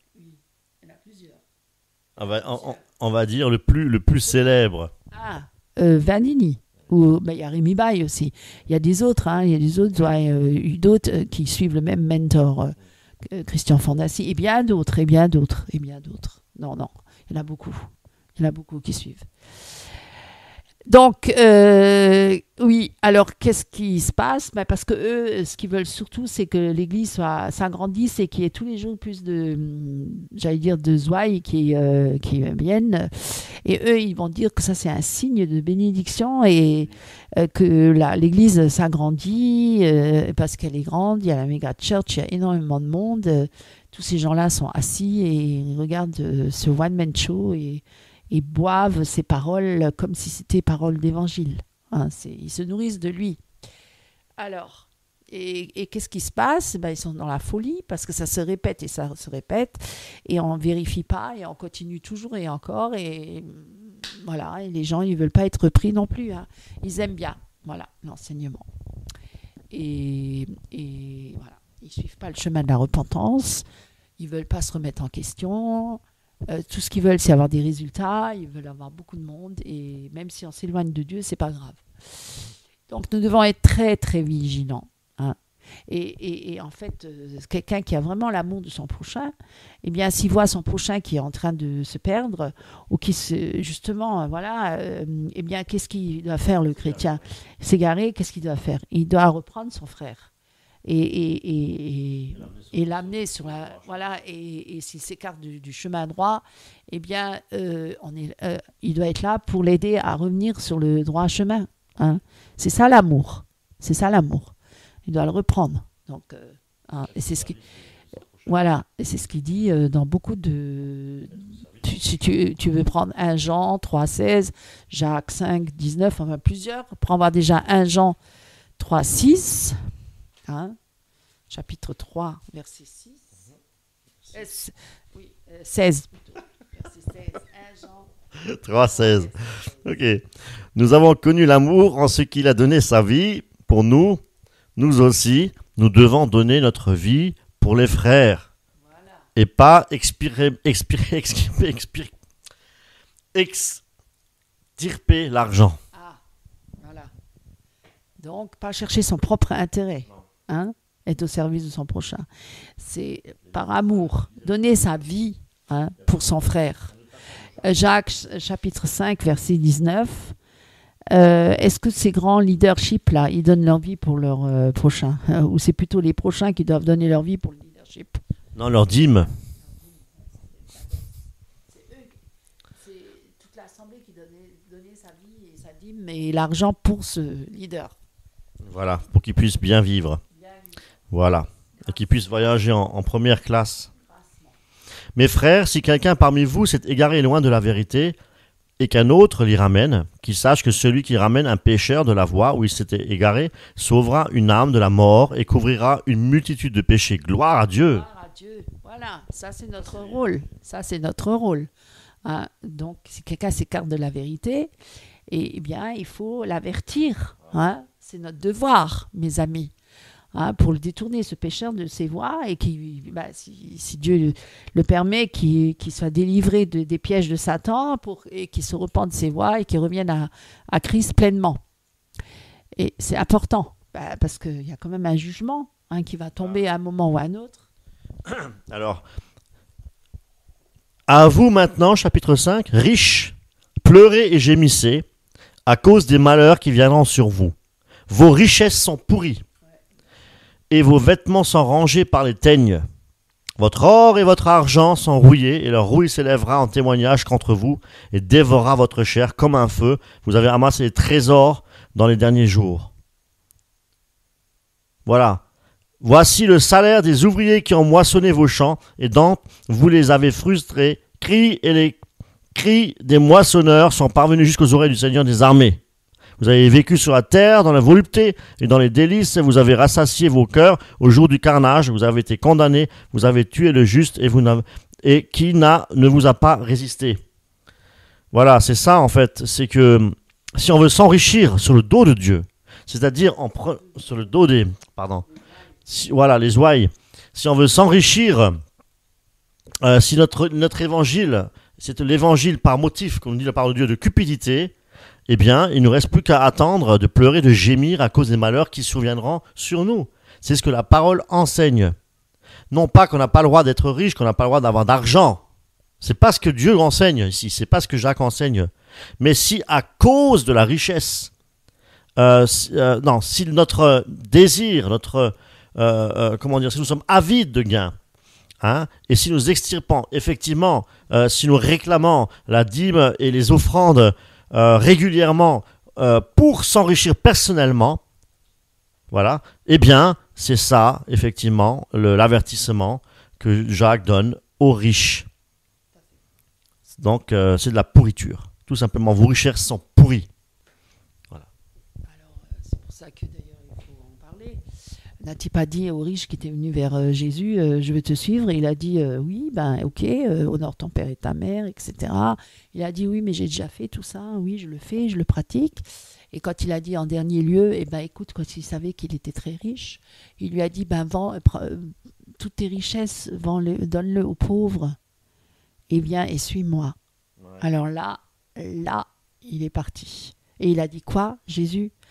On va, on, on va dire le plus, le plus célèbre. Ah, euh, Vanini. Ou il ben, y a Rémi Baille aussi. Il y a des autres, hein, il y a des autres, ouais, euh, eu d'autres euh, qui suivent le même mentor, euh, Christian Fondassi, et bien d'autres, et bien d'autres, et bien d'autres. Non, non, il y en a beaucoup. Il y en a beaucoup qui suivent. Donc, euh, oui, alors qu'est-ce qui se passe ? Ben parce que eux, ce qu'ils veulent surtout, c'est que l'Église soit, s'agrandisse et qu'il y ait tous les jours plus de, j'allais dire, de zouailles qui, euh, qui viennent. Et eux, ils vont dire que ça, c'est un signe de bénédiction et euh, que la, l'Église s'agrandit euh, parce qu'elle est grande. Il y a la méga church, il y a énormément de monde. Euh, tous ces gens-là sont assis et ils regardent euh, ce one-man show et et boivent ses paroles comme si c'était paroles d'évangile. Hein, c'est, ils se nourrissent de lui. Alors, et, et qu'est-ce qui se passe ? Ben, ils sont dans la folie parce que ça se répète et ça se répète et on ne vérifie pas et on continue toujours et encore. Et voilà, et les gens, ils ne veulent pas être repris non plus. Hein. Ils aiment bien, voilà, l'enseignement. Et, et voilà, ils ne suivent pas le chemin de la repentance. Ils ne veulent pas se remettre en question. Euh, tout ce qu'ils veulent, c'est avoir des résultats, ils veulent avoir beaucoup de monde, et même si on s'éloigne de Dieu, c'est pas grave. Donc nous devons être très très vigilants. Hein. Et, et, et en fait, euh, quelqu'un qui a vraiment l'amour de son prochain, eh bien, s'il voit son prochain qui est en train de se perdre, ou qui se, justement, euh, voilà, euh, eh bien, qu'est-ce qu'il doit faire, le chrétien? S'égarer, qu'est-ce qu'il doit faire? Il doit reprendre son frère. Et, et, et, et, et l'amener sur la... Voilà, et, et s'il s'écarte du, du chemin droit, eh bien, euh, on est, euh, il doit être là pour l'aider à revenir sur le droit chemin. Hein. C'est ça l'amour. C'est ça l'amour. Il doit le reprendre. Donc, euh, hein, et c'est ce qui... Voilà, et c'est ce qu'il dit euh, dans beaucoup de... Tu, si tu, tu veux prendre un Jean trois seize, Jacques cinq dix-neuf, enfin plusieurs, prends voir déjà un Jean trois six... Hein, chapitre trois, verset six. Euh, oui, euh, seize. Verset seize. un Jean. trois seize. Ok. Nous avons connu l'amour en ce qu'il a donné sa vie pour nous. Nous aussi, nous devons donner notre vie pour les frères. Voilà. Et pas expirer, expirer, expirer, expirer, extirper l'argent. Ah, voilà. Donc, pas chercher son propre intérêt. Hein, est au service de son prochain. C'est par amour, donner sa vie hein, pour son frère. Jacques, chapitre cinq, verset dix-neuf. Euh, est-ce que ces grands leaderships-là, ils donnent leur vie pour leur euh, prochain hein, ou c'est plutôt les prochains qui doivent donner leur vie pour le leadership? Non, leur dîme. C'est eux, c'est toute l'assemblée qui donnait, donnait sa vie et sa dîme et l'argent pour ce leader. Voilà, pour qu'ils puissent bien vivre. Voilà, et qu'ils puissent voyager en, en première classe. Mes frères, si quelqu'un parmi vous s'est égaré loin de la vérité et qu'un autre l'y ramène, qu'il sache que celui qui ramène un pécheur de la voie où il s'était égaré sauvera une âme de la mort et couvrira une multitude de péchés. Gloire à Dieu. Gloire à Dieu. Voilà, ça c'est notre rôle. Ça c'est notre rôle. Hein, donc, si quelqu'un s'écarte de la vérité, eh, eh bien, il faut l'avertir. Hein, c'est notre devoir, mes amis. Hein, pour le détourner, ce pécheur de ses voies, et qui, bah, si, si Dieu le, le permet, qu'il, qu'il soit délivré de, des pièges de Satan, pour, et qu'il se repente de ses voies et qu'il revienne à, à Christ pleinement. Et c'est important, bah, parce qu'il y a quand même un jugement hein, qui va tomber à un moment ou à un autre. Alors, à vous maintenant, chapitre cinq, riches, pleurez et gémissez à cause des malheurs qui viendront sur vous. Vos richesses sont pourries. Et vos vêtements sont rangés par les teignes. Votre or et votre argent sont rouillés, et leur rouille s'élèvera en témoignage contre vous, et dévorera votre chair comme un feu. Vous avez amassé des trésors dans les derniers jours. Voilà. Voici le salaire des ouvriers qui ont moissonné vos champs, et dont vous les avez frustrés. Cris et les cris des moissonneurs sont parvenus jusqu'aux oreilles du Seigneur des armées. Vous avez vécu sur la terre, dans la volupté et dans les délices, et vous avez rassasié vos cœurs au jour du carnage. Vous avez été condamnés, vous avez tué le juste, et, vous et qui n'a, ne vous a pas résisté. Voilà, c'est ça en fait. C'est que si on veut s'enrichir sur le dos de Dieu, c'est-à-dire en pre- sur le dos des... Pardon. Si, voilà, les ouailles. Si on veut s'enrichir, euh, si notre, notre évangile, c'est l'évangile par motif, comme dit la parole de Dieu, de cupidité, eh bien, il ne nous reste plus qu'à attendre de pleurer, de gémir à cause des malheurs qui surviendront sur nous. C'est ce que la parole enseigne. Non pas qu'on n'a pas le droit d'être riche, qu'on n'a pas le droit d'avoir d'argent. C'est pas ce que Dieu enseigne ici, c'est pas ce que Jacques enseigne. Mais si à cause de la richesse, euh, euh, non, si notre désir, notre, euh, euh, comment dire, si nous sommes avides de gains, hein, et si nous extirpons, effectivement, euh, si nous réclamons la dîme et les offrandes Euh, régulièrement euh, pour s'enrichir personnellement, voilà, eh bien, c'est ça, effectivement, le, l'avertissement que Jacques donne aux riches. Donc, euh, c'est de la pourriture. Tout simplement, vos richesses sont pourries. Voilà. Alors, c'est pour ça que d'ailleurs, il faut en parler. N'a-t-il pas dit aux riches qui étaient venus vers euh, Jésus, euh, je vais te suivre? Et il a dit, euh, oui, ben ok, euh, honore ton père et ta mère, et cetera. Il a dit, oui, mais j'ai déjà fait tout ça, oui, je le fais, je le pratique. Et quand il a dit en dernier lieu, eh ben écoute, quand il savait qu'il était très riche, il lui a dit, ben vends euh, euh, toutes tes richesses, vends-le, donne-le aux pauvres, et viens et suis-moi. Ouais. Alors là, là, il est parti. Et il a dit quoi, Jésus?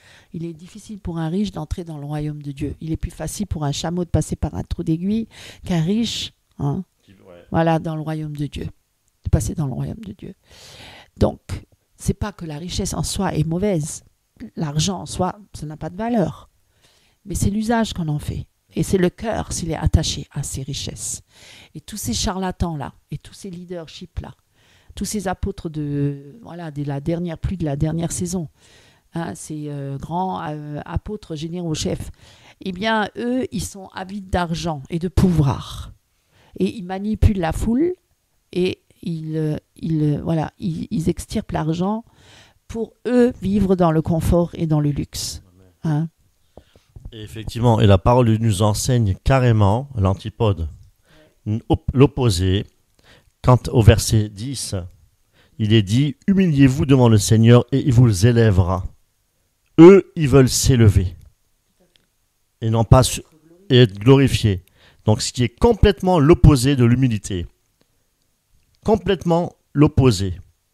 Il est difficile pour un riche d'entrer dans le royaume de Dieu. Il est plus facile pour un chameau de passer par un trou d'aiguille qu'un riche, hein, Ouais. voilà, dans le royaume de Dieu. De passer dans le royaume de Dieu. Donc, c'est pas que la richesse en soi est mauvaise. L'argent en soi, ça n'a pas de valeur. Mais c'est l'usage qu'on en fait. Et c'est le cœur s'il est attaché à ces richesses. Et tous ces charlatans-là, et tous ces leaderships-là, tous ces apôtres de, voilà, de la dernière, plus de la dernière saison, hein, ces euh, grands euh, apôtres généraux chefs, eh bien, eux, ils sont avides d'argent et de pouvoir. Et ils manipulent la foule et ils, euh, ils, euh, voilà, ils, ils extirpent l'argent pour eux vivre dans le confort et dans le luxe. Hein. Et effectivement, et la parole nous enseigne carrément l'antipode, l'opposé. Quant au verset dix, il est dit « Humiliez-vous devant le Seigneur et il vous élèvera. » Eux, ils veulent s'élever et non pas su- et être glorifiés. Donc, ce qui est complètement l'opposé de l'humilité. Complètement l'opposé.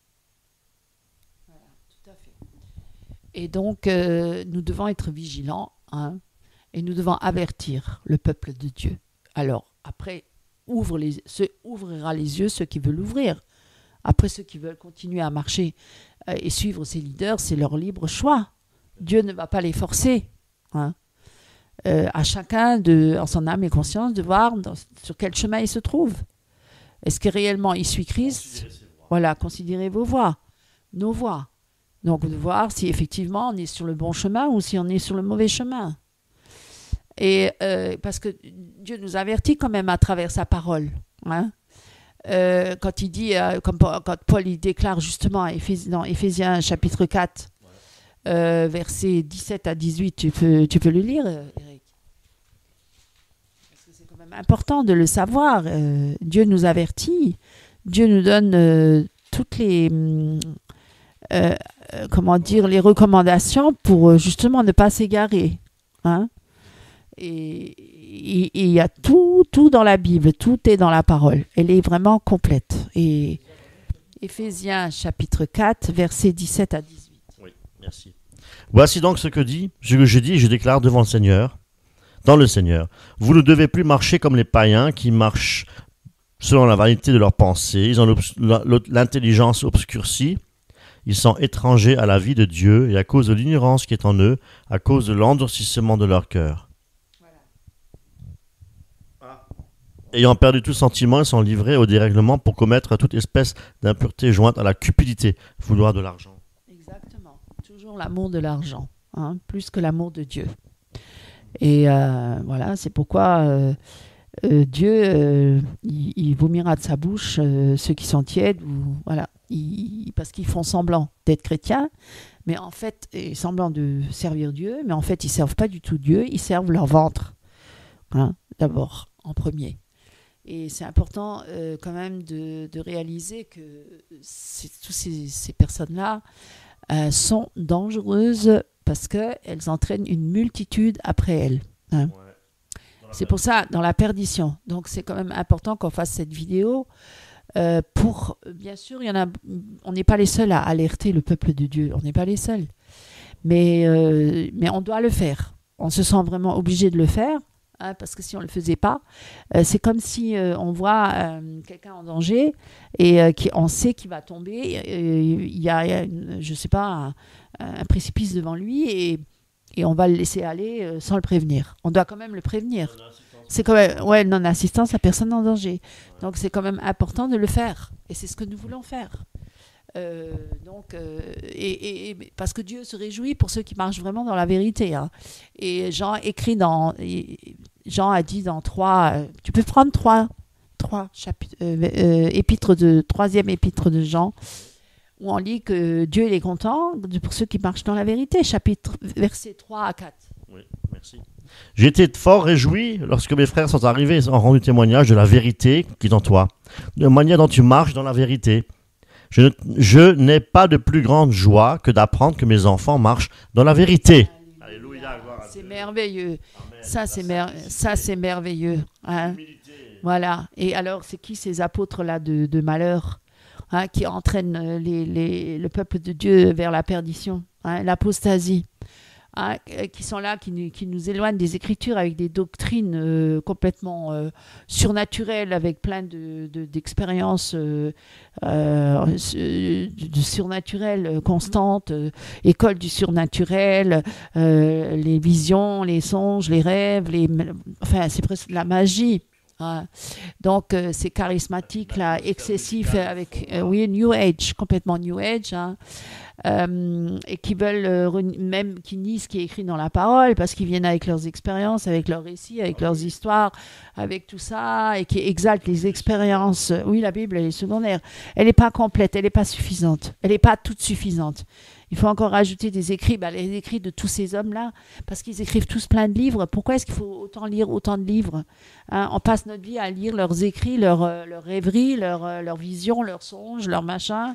Et donc, euh, nous devons être vigilants, hein, et nous devons avertir le peuple de Dieu. Alors, après, ouvre les, ceux, ouvrira les yeux ceux qui veulent l'ouvrir. Après, ceux qui veulent continuer à marcher euh, et suivre ces leaders, c'est leur libre choix. Dieu ne va pas les forcer. Hein. Euh, à chacun, de, en son âme et conscience, de voir dans, sur quel chemin il se trouve. Est-ce que réellement il suit Christ ? Voilà, considérez vos voies, nos voies. Donc, de voir si effectivement on est sur le bon chemin ou si on est sur le mauvais chemin. Et euh, parce que Dieu nous avertit quand même à travers sa parole. Hein. Euh, quand il dit, euh, comme, quand Paul il déclare justement à Éphésiens, dans Éphésiens chapitre quatre, euh, versets dix-sept à dix-huit, tu peux, tu peux le lire, Eric ? Parce que c'est quand même important de le savoir. Euh, Dieu nous avertit, Dieu nous donne euh, toutes les... Hum, Euh, euh, comment dire, les recommandations pour euh, justement ne pas s'égarer. Hein? Et il y a tout, tout dans la Bible, tout est dans la parole. Elle est vraiment complète. Et Éphésiens chapitre quatre, versets dix-sept à dix-huit. Oui, merci. Voici donc ce que dit, ce que je dis et je déclare devant le Seigneur, dans le Seigneur. Vous ne devez plus marcher comme les païens qui marchent selon la vanité de leurs pensées. Ils ont l'intelligence obscurcie. Ils sont étrangers à la vie de Dieu et à cause de l'ignorance qui est en eux, à cause de l'endurcissement de leur cœur. Voilà. Ah. Ayant perdu tout sentiment, ils sont livrés au dérèglement pour commettre toute espèce d'impureté jointe à la cupidité, vouloir de l'argent. Exactement. Toujours l'amour de l'argent, hein, plus que l'amour de Dieu. Et euh, voilà, c'est pourquoi euh, euh, Dieu, euh, il, il vomira de sa bouche euh, ceux qui sont tièdes, ou voilà. Ils, parce qu'ils font semblant d'être chrétiens, mais en fait, et semblant de servir Dieu, mais en fait, ils ne servent pas du tout Dieu, ils servent leur ventre, hein, d'abord, en premier. Et c'est important euh, quand même de, de réaliser que toutes ces, ces personnes-là euh, sont dangereuses parce qu'elles entraînent une multitude après elles. Hein. Ouais. C'est pour ça, dans la perdition. Donc, c'est quand même important qu'on fasse cette vidéo. Euh, pour, bien sûr, il y en a, on n'est pas les seuls à alerter le peuple de Dieu, on n'est pas les seuls, mais, euh, mais on doit le faire, on se sent vraiment obligé de le faire, hein, parce que si on ne le faisait pas, euh, c'est comme si euh, on voit euh, quelqu'un en danger et euh, qui, on sait qu'il va tomber, euh, il y a, une, je ne sais pas, un, un précipice devant lui et, et on va le laisser aller euh, sans le prévenir. On doit quand même le prévenir. C'est quand même, ouais, non-assistance à personne en danger. Donc, c'est quand même important de le faire. Et c'est ce que nous voulons faire. Euh, donc, euh, et, et, parce que Dieu se réjouit pour ceux qui marchent vraiment dans la vérité. Hein. Et Jean écrit dans... Jean a dit dans trois... Euh, tu peux prendre trois, trois chapitres, euh, euh, épîtres de... Troisième épître de Jean, où on lit que Dieu il est content de, pour ceux qui marchent dans la vérité. Chapitre, versets trois à quatre. Oui, merci. J'ai été fort réjoui lorsque mes frères sont arrivés et ont rendu témoignage de la vérité qui est en toi, de la manière dont tu marches dans la vérité. Je, ne, je n'ai pas de plus grande joie que d'apprendre que mes enfants marchent dans la vérité. Alléluia. Alléluia. C'est merveilleux. Amen. Ça, c'est, mer- ça, c'est merveilleux. Hein? Voilà. Et alors, c'est qui ces apôtres-là de, de malheur, hein, qui entraînent les, les, le peuple de Dieu vers la perdition, hein, l'apostasie? hein, qui sont là, qui, nous- qui nous éloignent des Écritures avec des doctrines euh, complètement euh, surnaturelles, avec plein de, de- d'expériences euh, euh, de, de surnaturelles euh, constantes, euh, école du surnaturel, euh, les visions, les songes, les rêves, les, enfin c'est presque de la magie. Hein. Donc euh, c'est charismatique là, excessif euh, avec euh, oui New Age, complètement New Age, hein. Euh, et qui veulent euh, reni- même qui nient ce qui est écrit dans la parole parce qu'ils viennent avec leurs expériences, avec leurs récits, avec leurs histoires, avec tout ça et qui exaltent les expériences. Oui, la Bible elle est secondaire, elle n'est pas complète, elle n'est pas suffisante, elle n'est pas toute suffisante. Il faut encore ajouter des écrits, bah, les écrits de tous ces hommes-là, parce qu'ils écrivent tous plein de livres. Pourquoi est-ce qu'il faut autant lire autant de livres, hein? On passe notre vie à lire leurs écrits, leurs, euh, leurs rêveries, leurs, euh, leurs visions, leurs songes, leurs machins.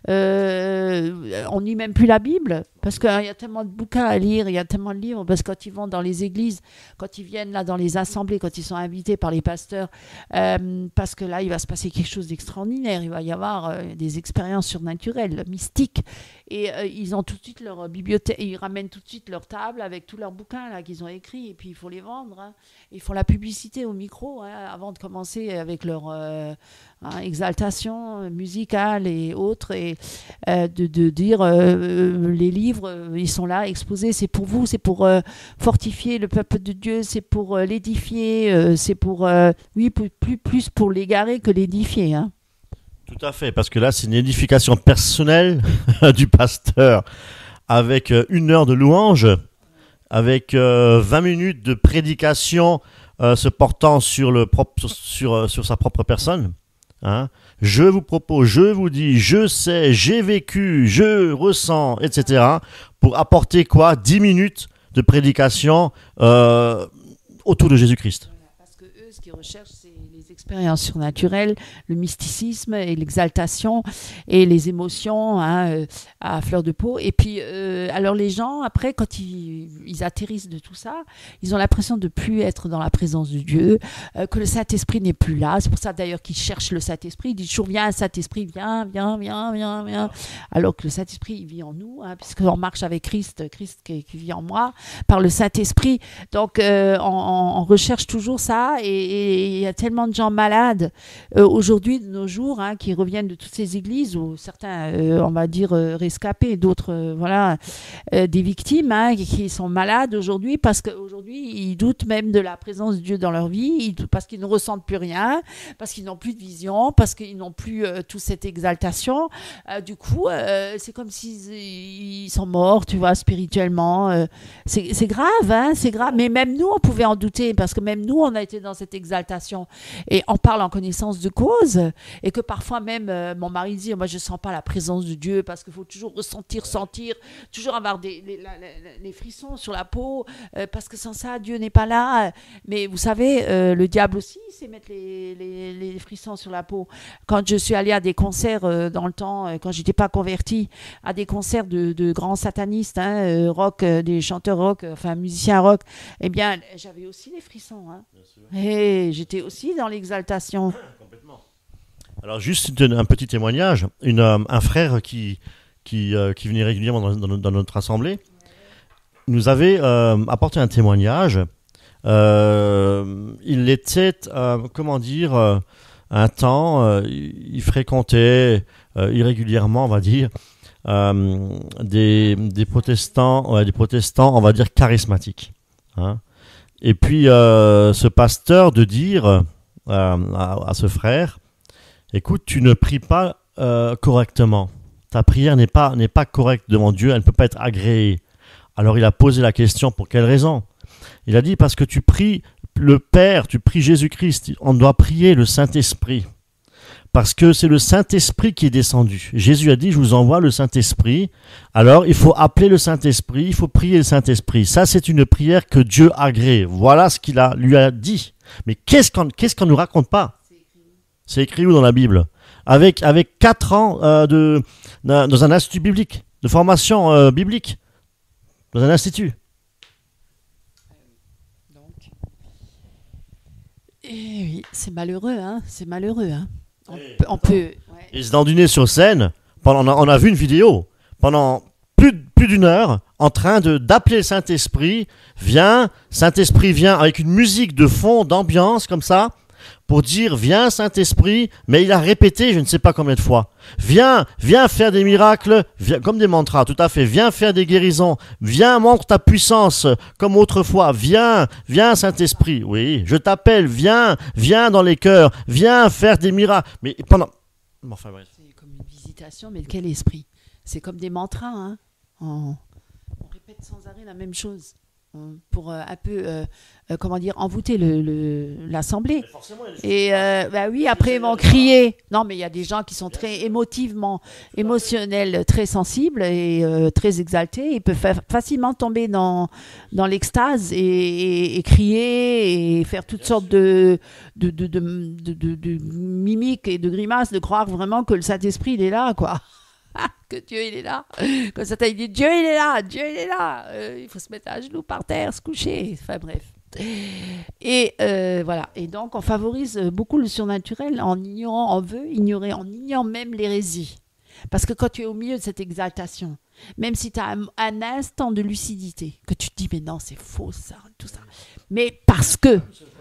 Euh, on n'y même plus la Bible, parce qu'il y a tellement de bouquins à lire, il y a tellement de livres, parce que quand ils vont dans les églises, quand ils viennent là dans les assemblées, quand ils sont invités par les pasteurs, euh, parce que là, il va se passer quelque chose d'extraordinaire, il va y avoir euh, des expériences surnaturelles, mystiques. Et euh, ils ont tout de suite leur bibliothèque, ils ramènent tout de suite leur table avec tous leurs bouquins là qu'ils ont écrits et puis il faut les vendre. Hein. Ils font la publicité au micro hein, avant de commencer avec leur euh, hein, exaltation musicale et autres et euh, de, de dire euh, les livres euh, ils sont là exposés, c'est pour vous, c'est pour euh, fortifier le peuple de Dieu, c'est pour euh, l'édifier, euh, c'est pour euh, oui plus plus pour l'égarer que l'édifier. Hein. Tout à fait, parce que là, c'est une édification personnelle du pasteur avec euh, une heure de louange, avec euh, vingt minutes de prédication euh, se portant sur, le propre, sur, sur, euh, sur sa propre personne. Hein. Je vous propose, je vous dis, je sais, j'ai vécu, je ressens, et cetera. Pour apporter quoi? dix minutes de prédication euh, autour de Jésus-Christ. Parce que eux, ce qu'ils recherchent, c'est les expériences surnaturelles, le mysticisme et l'exaltation et les émotions hein, euh, à fleur de peau. Et puis, euh, alors les gens, après, quand ils, ils atterrissent de tout ça, ils ont l'impression de plus être dans la présence de Dieu, euh, que le Saint-Esprit n'est plus là. C'est pour ça d'ailleurs qu'ils cherchent le Saint-Esprit. Ils disent toujours, viens, Saint-Esprit, viens, viens, viens, viens, viens. Alors que le Saint-Esprit, il vit en nous, hein, puisqu'on marche avec Christ, Christ qui, qui vit en moi, par le Saint-Esprit. Donc, euh, on, on recherche toujours ça et il y a tellement de gens malades euh, aujourd'hui, de nos jours, hein, qui reviennent de toutes ces églises où certains, euh, on va dire, euh, rescapés, d'autres, euh, voilà, euh, des victimes hein, qui, qui sont malades aujourd'hui parce qu'aujourd'hui, ils doutent même de la présence de Dieu dans leur vie, ils doutent parce qu'ils ne ressentent plus rien, parce qu'ils n'ont plus de vision, parce qu'ils n'ont plus euh, toute cette exaltation. Euh, du coup, euh, c'est comme s'ils ils sont morts, tu vois, spirituellement. Euh, c'est, c'est grave, hein, c'est grave. Mais même nous, on pouvait en douter parce que même nous, on a été dans cette exaltation. Et on parle en connaissance de cause et que parfois même euh, mon mari dit moi je sens pas la présence de Dieu parce qu'il faut toujours ressentir, sentir, toujours avoir des, les, la, la, les frissons sur la peau euh, parce que sans ça Dieu n'est pas là. Mais vous savez, euh, le diable aussi c'est mettre les, les, les frissons sur la peau. Quand je suis allée à des concerts euh, dans le temps, euh, quand j'étais pas convertie, à des concerts de, de grands satanistes, hein, euh, rock, euh, des chanteurs rock, euh, enfin musiciens rock, eh bien j'avais aussi les frissons. Hein. Et j'étais aussi dans l'exaltation. Complètement. Alors juste une, un petit témoignage, une, euh, un frère qui, qui, euh, qui venait régulièrement dans, dans, dans notre assemblée nous avait euh, apporté un témoignage. Euh, il était, euh, comment dire, euh, un temps, euh, il fréquentait euh, irrégulièrement, on va dire, euh, des, des protestants, ouais, des protestants, on va dire charismatiques. Hein. Et puis euh, ce pasteur de dire euh, à, à ce frère, écoute, tu ne pries pas euh, correctement. Ta prière n'est pas, n'est pas correcte devant Dieu, elle ne peut pas être agréée. Alors il a posé la question, pour quelle raison? Il a dit, parce que tu pries le Père, tu pries Jésus-Christ, on doit prier le Saint-Esprit. Parce que c'est le Saint-Esprit qui est descendu. Jésus a dit, je vous envoie le Saint-Esprit. Alors, il faut appeler le Saint-Esprit, il faut prier le Saint-Esprit. Ça, c'est une prière que Dieu agrée. Voilà ce qu'il a, lui a dit. Mais qu'est-ce qu'on qu'est-ce qu'on nous raconte pas? C'est écrit où dans la Bible? Avec, avec quatre ans euh, de, dans un institut biblique, de formation euh, biblique, dans un institut. Et oui, c'est malheureux, hein, c'est malheureux, hein. On, et peut, on peut. Ouais. Et se dandiner sur scène, pendant, on a, on a vu une vidéo, pendant plus, plus d'une heure, en train de d'appeler le Saint-Esprit. Viens, Saint-Esprit vient avec une musique de fond, d'ambiance comme ça, pour dire viens Saint-Esprit, mais il a répété je ne sais pas combien de fois. Viens, viens faire des miracles, viens, comme des mantras, tout à fait. Viens faire des guérisons, viens montre ta puissance comme autrefois. Viens, viens Saint-Esprit. Oui, je t'appelle, viens, viens dans les cœurs, viens faire des miracles. Mais pendant, enfin bref. C'est comme une visitation, mais de quel esprit? C'est comme des mantras, hein. On, on répète sans arrêt la même chose. Pour euh, un peu, euh, euh, comment dire, envoûter le, le, l'assemblée. Et euh, bah oui, après ils vont crier. Non, mais il y a des gens qui sont très émotivement, émotionnels, très sensibles et euh, très exaltés. Ils peuvent fa- facilement tomber dans, dans l'extase et, et, et crier et faire toutes sortes de, de, de, de, de, de, de mimiques et de grimaces, de croire vraiment que le Saint-Esprit, il est là, quoi. Que Dieu il est là, comme ça il dit Dieu il est là, Dieu il est là, euh, il faut se mettre à genoux par terre, se coucher, enfin bref. Et euh, voilà, et donc on favorise beaucoup le surnaturel en ignorant, on veut ignorer, en ignorant même l'hérésie. Parce que quand tu es au milieu de cette exaltation, même si tu as un, un instant de lucidité, que tu te dis mais non c'est faux ça, tout ça, mais parce que,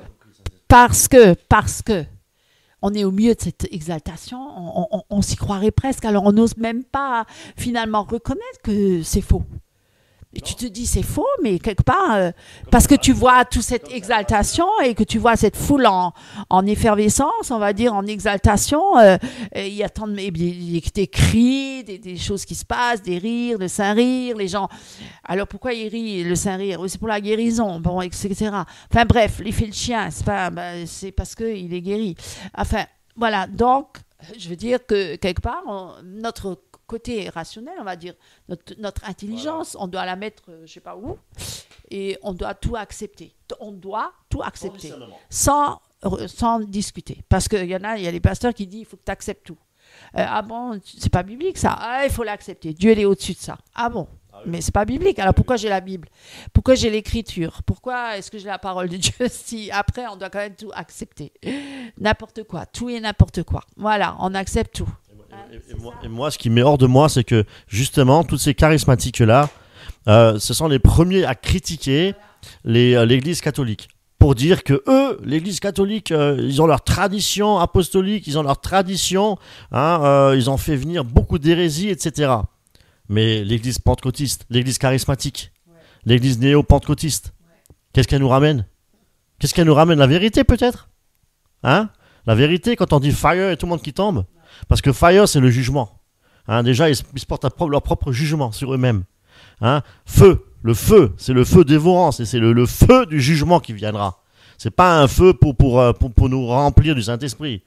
parce que, parce que, on est au milieu de cette exaltation, on, on, on s'y croirait presque, alors on n'ose même pas finalement reconnaître que c'est faux. Et tu te dis c'est faux, mais quelque part, euh, parce que tu vois toute cette exaltation et que tu vois cette foule en, en effervescence, on va dire en exaltation, euh, il y a tant de des cris, des, des choses qui se passent, des rires, le saint rire, les gens. Alors pourquoi ils rient, le saint rire? C'est pour la guérison, bon, et cetera. Enfin bref, l'effet de chien, c'est pas, bah, c'est parce qu'il est guéri. Enfin voilà, donc je veux dire que quelque part, on, notre côté rationnel, on va dire, notre, notre intelligence, voilà. On doit la mettre, euh, je ne sais pas où, et on doit tout accepter. On doit tout accepter, sans, sans discuter. Parce qu'il y en a, il y a des pasteurs qui disent, il faut que tu acceptes tout. Euh, ah bon, c'est pas biblique ça. Ah, il faut l'accepter. Dieu, il est au-dessus de ça. Ah bon, ah oui. Mais c'est pas biblique. Alors pourquoi j'ai la Bible? Pourquoi j'ai l'écriture? Pourquoi est-ce que j'ai la parole de Dieu? Si après, on doit quand même tout accepter. N'importe quoi, tout et n'importe quoi. Voilà, on accepte tout. Et, et, moi, et moi, ce qui met hors de moi, c'est que justement, toutes ces charismatiques-là, euh, ce sont les premiers à critiquer les, euh, l'Église catholique. Pour dire que eux, l'Église catholique, euh, ils ont leur tradition apostolique, ils ont leur tradition, hein, euh, ils ont fait venir beaucoup d'hérésies, et cetera. Mais l'Église pentecôtiste, l'Église charismatique, ouais. L'Église néo-pentecôtiste, ouais. Qu'est-ce qu'elle nous ramène? Qu'est-ce qu'elle nous ramène? La vérité peut-être, hein? La vérité, quand on dit fire et tout le monde qui tombe. Parce que fire, c'est le jugement. Hein, déjà, ils, ils se portent leur propre jugement sur eux-mêmes. Hein, feu, le feu, c'est le feu dévorant, c'est, c'est le, le feu du jugement qui viendra. C'est pas un feu pour, pour, pour, pour nous remplir du Saint-Esprit.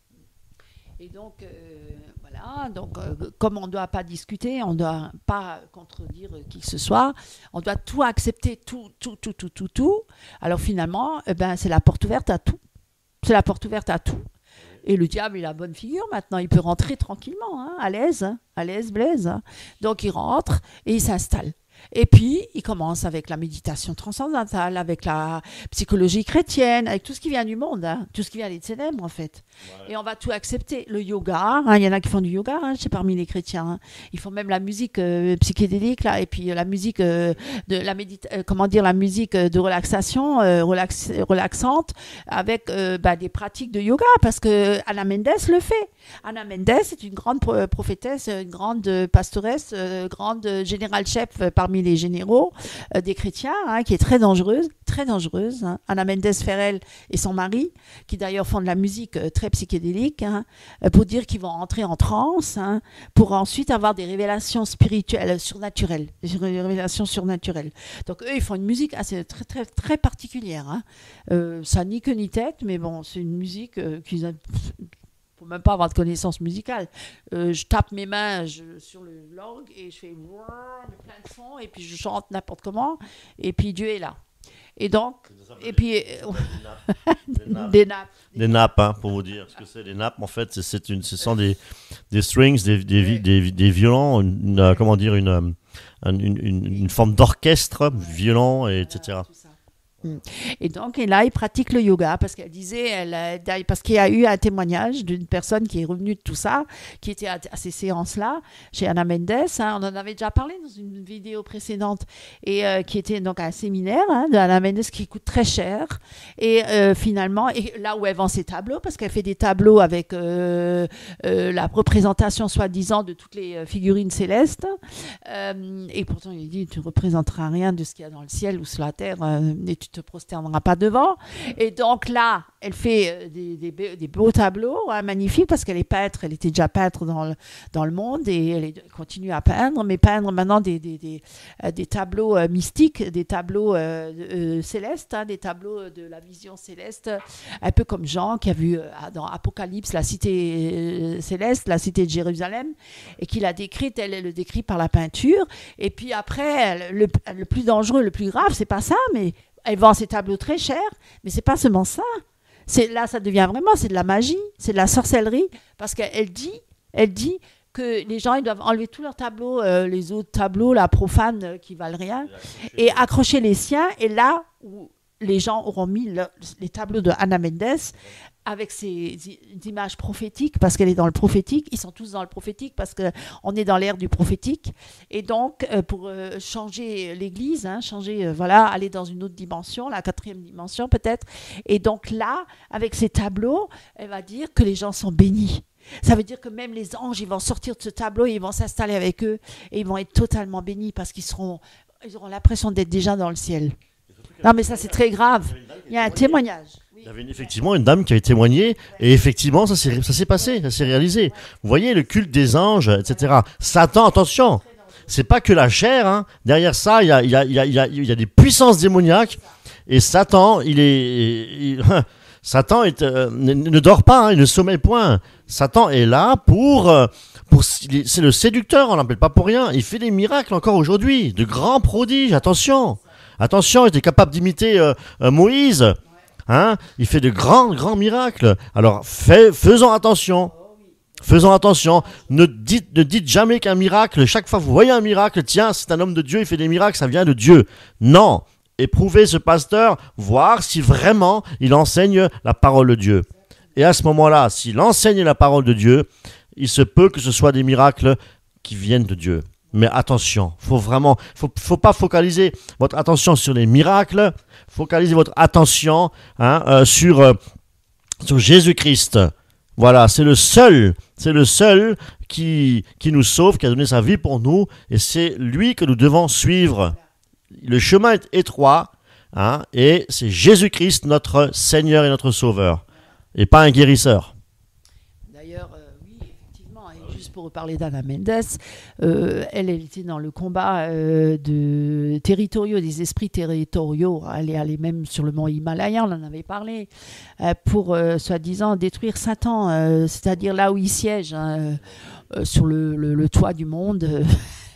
Et donc, euh, voilà, donc euh, comme on ne doit pas discuter, on ne doit pas contredire qui que ce soit, on doit tout accepter, tout, tout, tout, tout, tout, tout. Alors finalement, eh ben, c'est la porte ouverte à tout. C'est la porte ouverte à tout. Et le diable, il a bonne figure maintenant. Il peut rentrer tranquillement, hein, à l'aise, hein, à l'aise, blaise. Hein. Donc, il rentre et il s'installe. Et puis, il commence avec la méditation transcendantale, avec la psychologie chrétienne, avec tout ce qui vient du monde, hein, tout ce qui vient des ténèbres, en fait. Ouais. Et on va tout accepter. Le yoga, hein, il y en a qui font du yoga, hein, c'est parmi les chrétiens. Hein. Ils font même la musique euh, psychédélique, là, et puis euh, la musique euh, de la médita- euh, comment dire, la musique de relaxation, euh, relax- relaxante, avec euh, bah, des pratiques de yoga, parce que Ana Mendes le fait. Ana Mendes est une grande pro- prophétesse, une grande pastoresse, euh, grande générale chef euh, parmi les généraux euh, des chrétiens, hein, qui est très dangereuse, très dangereuse. Hein. Ana Mendes Ferrell et son mari, qui d'ailleurs font de la musique euh, très psychédélique, hein, euh, pour dire qu'ils vont entrer en transe, hein, pour ensuite avoir des révélations spirituelles, surnaturelles, des révélations surnaturelles. Donc eux, ils font une musique assez très très très particulière. Hein. Euh, ça ni queue ni tête, mais bon, c'est une musique euh, qu'ils a... Faut même pas avoir de connaissances musicales. Euh, je tape mes mains je, sur le l'orgue et je fais plein de sons et puis je chante n'importe comment et puis Dieu est là. Et donc, et puis des nappes, des nappes, des nappes hein, pour vous dire ce que c'est. Les nappes, en fait, c'est, c'est une, ce sont des, des strings, des, des, des, des violons, une, une, comment dire, une, une, une, une forme d'orchestre violent, et etc. Et donc, et là, il pratique le yoga parce qu'elle disait, elle, parce qu'il y a eu un témoignage d'une personne qui est revenue de tout ça, qui était à, à ces séances-là, chez Ana Mendes. Hein, on en avait déjà parlé dans une vidéo précédente, et euh, qui était donc un séminaire hein, de Ana Mendes qui coûte très cher. Et euh, finalement, et là où elle vend ses tableaux, parce qu'elle fait des tableaux avec euh, euh, la représentation soi-disant de toutes les figurines célestes. Euh, et pourtant, il dit, tu ne représenteras rien de ce qu'il y a dans le ciel ou sur la terre, euh, et tu te prosterneras pas devant. Et donc là, elle fait des, des, des beaux tableaux, hein, magnifiques, parce qu'elle est peintre, elle était déjà peintre dans le, dans le monde, et elle est, continue à peindre, mais peindre maintenant des, des, des, euh, des tableaux euh, mystiques, des tableaux euh, euh, célestes, hein, des tableaux de la vision céleste, un peu comme Jean, qui a vu euh, dans Apocalypse la cité euh, céleste, la cité de Jérusalem, et qui l'a décrite, elle, elle le décrit par la peinture. Et puis après, elle, le, le plus dangereux, le plus grave, c'est pas ça, mais elle vend ses tableaux très chers, mais c'est pas seulement ça. C'est, là, ça devient vraiment, c'est de la magie, c'est de la sorcellerie, parce qu'elle dit, elle dit que les gens, ils doivent enlever tous leurs tableaux, euh, les autres tableaux, là, profanes, euh, qui valent rien, et accrocher les siens. Et là où les gens auront mis le, les tableaux de Ana Mendes avec ces images prophétiques, parce qu'elle est dans le prophétique, ils sont tous dans le prophétique, parce qu'on est dans l'ère du prophétique. Et donc, euh, pour euh, changer l'Église, hein, changer, euh, voilà, aller dans une autre dimension, la quatrième dimension peut-être. Et donc là, avec ces tableaux, elle va dire que les gens sont bénis. Ça veut dire que même les anges, ils vont sortir de ce tableau, et ils vont s'installer avec eux, et ils vont être totalement bénis, parce qu'ils seront, ils auront l'impression d'être déjà dans le ciel. Non, mais ça, c'est très grave. Il y a un témoignage. Il y avait une, effectivement une dame qui avait témoigné, et effectivement, ça s'est, ça s'est passé, ça s'est réalisé. Vous voyez, le culte des anges, et cetera. Satan, attention, c'est pas que la chair. Hein. Derrière ça, il y a, il y a, il y a, il y a, il y a des puissances démoniaques, et Satan, il est... Il, Satan est, euh, ne, ne dort pas, hein, il ne sommeille point. Satan est là pour... Euh, pour c'est le séducteur, on l'appelle pas pour rien. Il fait des miracles encore aujourd'hui, de grands prodiges, attention. Attention, il était capable d'imiter euh, euh, Moïse. Hein, il fait de grands, grands miracles. Alors, fait, faisons attention. Faisons attention. Ne dites, ne dites jamais qu'un miracle, chaque fois que vous voyez un miracle, tiens, c'est un homme de Dieu, il fait des miracles, ça vient de Dieu. Non. Éprouvez ce pasteur, voir si vraiment il enseigne la parole de Dieu. Et à ce moment-là, s'il enseigne la parole de Dieu, il se peut que ce soit des miracles qui viennent de Dieu. Mais attention, faut vraiment, faut, faut pas focaliser votre attention sur les miracles, focalisez votre attention hein, euh, sur, euh, sur Jésus-Christ. Voilà, c'est le seul, c'est le seul qui, qui nous sauve, qui a donné sa vie pour nous, et c'est lui que nous devons suivre. Le chemin est étroit, hein, et c'est Jésus-Christ, notre Seigneur et notre Sauveur, et pas un guérisseur. D'ailleurs, euh, oui, effectivement, et juste pour reparler d'Ana Mendes, euh, elle, elle était dans le combat euh, de territoriaux, des esprits territoriaux. Elle est allée même sur le mont Himalaya, on en avait parlé, euh, pour euh, soi-disant détruire Satan, euh, c'est-à-dire là où il siège, hein, euh, sur le, le, le toit du monde. Euh,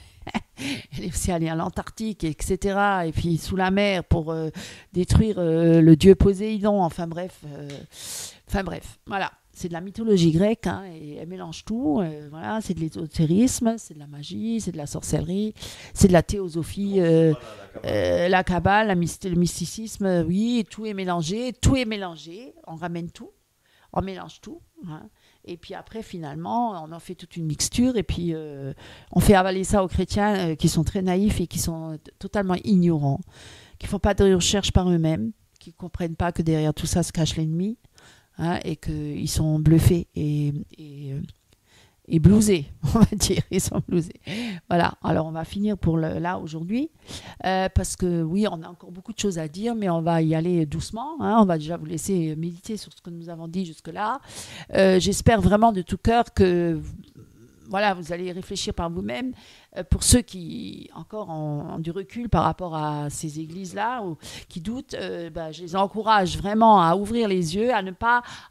Elle est aussi allée à l'Antarctique, et cetera. Et puis sous la mer pour euh, détruire euh, le dieu Poséidon. Enfin bref, euh, enfin bref, voilà. C'est de la mythologie grecque, hein, et elle mélange tout. Euh, voilà, c'est de l'ésotérisme, c'est de la magie, c'est de la sorcellerie, c'est de la théosophie, euh, euh, la kabbale, la myst- le mysticisme. Euh, oui, tout est mélangé, tout est mélangé. On ramène tout, on mélange tout. Hein. Et puis après, finalement, on en fait toute une mixture, et puis euh, on fait avaler ça aux chrétiens euh, qui sont très naïfs et qui sont t- totalement ignorants, qui ne font pas de recherche par eux-mêmes, qui ne comprennent pas que derrière tout ça se cache l'ennemi, hein, et qu'ils sont bluffés et, et, euh, et blousés, on va dire. Ils sont blousés. Voilà, alors on va finir pour le, là aujourd'hui, euh, parce que oui, on a encore beaucoup de choses à dire, mais on va y aller doucement. Hein, on va déjà vous laisser méditer sur ce que nous avons dit jusque-là. Euh, j'espère vraiment de tout cœur que voilà, vous allez réfléchir par vous-même. Euh, pour ceux qui encore ont, ont du recul par rapport à ces églises-là, ou qui doutent, euh, bah, je les encourage vraiment à ouvrir les yeux, à ne pas avoir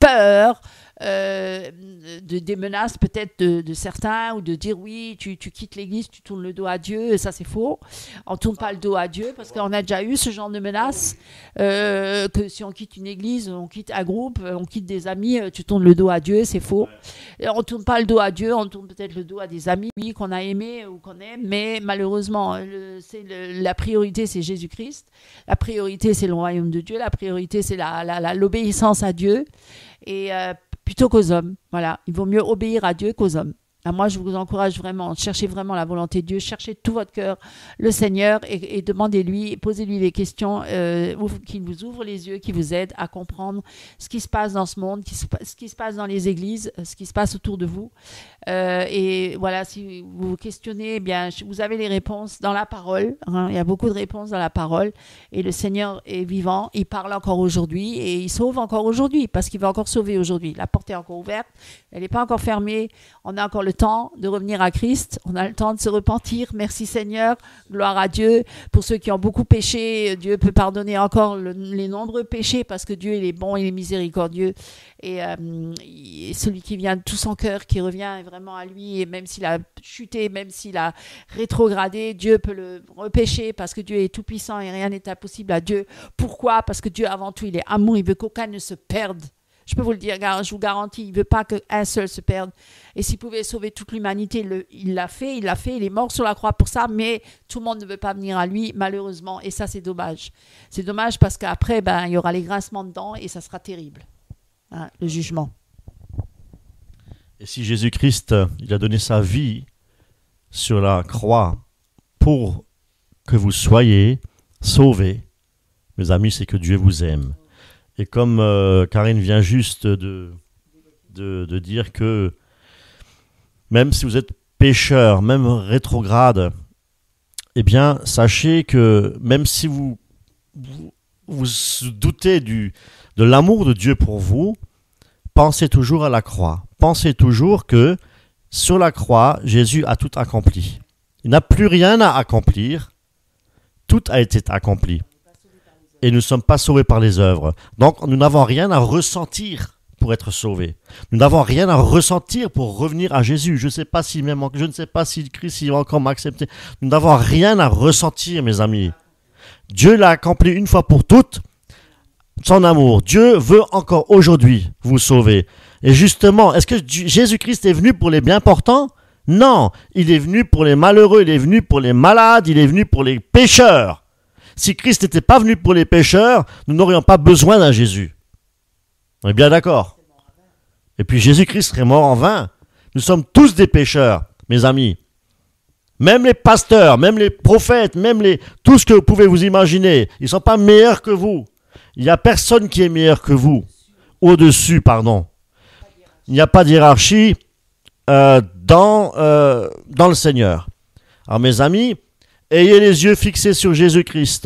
peur euh, de, des menaces peut-être de, de certains, ou de dire oui, tu, tu quittes l'église, tu tournes le dos à Dieu, et ça c'est faux. On ne tourne pas le dos à Dieu, parce qu'on a déjà eu ce genre de menaces, euh, que si on quitte une église, on quitte un groupe, on quitte des amis, tu tournes le dos à Dieu, c'est faux. Et on ne tourne pas le dos à Dieu, on tourne peut-être le dos à des amis, oui, qu'on a aimés ou qu'on aime, mais malheureusement, le, c'est le, la priorité c'est Jésus-Christ, la priorité c'est le royaume de Dieu, la priorité c'est la, la, la, l'obéissance à Dieu, et euh, plutôt qu'aux hommes. Voilà, il vaut mieux obéir à Dieu qu'aux hommes. Alors moi, je vous encourage vraiment, cherchez vraiment la volonté de Dieu, cherchez de tout votre cœur le Seigneur et, et demandez-lui, posez-lui des questions euh, qui vous ouvrent les yeux, qui vous aident à comprendre ce qui se passe dans ce monde, qui se, ce qui se passe dans les églises, ce qui se passe autour de vous. Euh, et voilà, si vous vous questionnez, eh bien, vous avez les réponses dans la parole. Hein, il y a beaucoup de réponses dans la parole. Et le Seigneur est vivant, il parle encore aujourd'hui et il sauve encore aujourd'hui parce qu'il va encore sauver aujourd'hui. La porte est encore ouverte, elle n'est pas encore fermée. On a encore le temps de revenir à Christ, on a le temps de se repentir. Merci Seigneur, gloire à Dieu. Pour ceux qui ont beaucoup péché, Dieu peut pardonner encore le, les nombreux péchés parce que Dieu il est bon, il est miséricordieux. Et, euh, et celui qui vient de tout son cœur, qui revient vraiment à lui, et même s'il a chuté, même s'il a rétrogradé, Dieu peut le repêcher parce que Dieu est tout puissant et rien n'est impossible à Dieu. Pourquoi? Parce que Dieu avant tout il est amour, il veut qu'aucun ne se perde. Je peux vous le dire, je vous garantis, il ne veut pas qu'un seul se perde. Et s'il pouvait sauver toute l'humanité, le, il l'a fait, il l'a fait, il est mort sur la croix pour ça, mais tout le monde ne veut pas venir à lui, malheureusement. Et ça, c'est dommage. C'est dommage parce qu'après, ben, il y aura les grincements de dents et ça sera terrible, hein, le jugement. Et si Jésus-Christ, il a donné sa vie sur la croix pour que vous soyez sauvés, mes amis, c'est que Dieu vous aime. Et comme euh, Karine vient juste de, de, de dire que même si vous êtes pécheur, même rétrograde, eh bien, sachez que même si vous vous, vous doutez du, de l'amour de Dieu pour vous, pensez toujours à la croix. Pensez toujours que sur la croix, Jésus a tout accompli. Il n'a plus rien à accomplir. Tout a été accompli. Et nous ne sommes pas sauvés par les œuvres. Donc, nous n'avons rien à ressentir pour être sauvés. Nous n'avons rien à ressentir pour revenir à Jésus. Je ne sais pas si même, je ne sais pas si Christ il va encore m'accepter. Nous n'avons rien à ressentir, mes amis. Dieu l'a accompli une fois pour toutes, son amour. Dieu veut encore aujourd'hui vous sauver. Et justement, est-ce que Jésus-Christ est venu pour les bien portants? Non, il est venu pour les malheureux, il est venu pour les malades, il est venu pour les pécheurs. Si Christ n'était pas venu pour les pécheurs, nous n'aurions pas besoin d'un Jésus. On est bien d'accord? Et puis Jésus-Christ serait mort en vain. Nous sommes tous des pécheurs, mes amis. Même les pasteurs, même les prophètes, même les tout ce que vous pouvez vous imaginer, ils ne sont pas meilleurs que vous. Il n'y a personne qui est meilleur que vous. Au-dessus, pardon. Il n'y a pas de hiérarchie euh, dans, euh, dans le Seigneur. Alors mes amis, ayez les yeux fixés sur Jésus-Christ,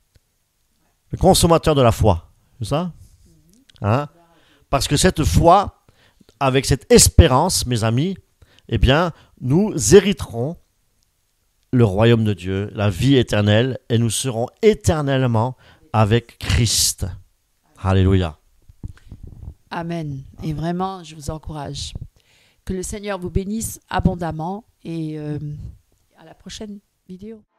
le consommateur de la foi. C'est ça? Hein? Parce que cette foi, avec cette espérance, mes amis, eh bien, nous hériterons le royaume de Dieu, la vie éternelle, et nous serons éternellement avec Christ. Alléluia. Amen. Et vraiment, je vous encourage. Que le Seigneur vous bénisse abondamment et euh, à la prochaine vidéo.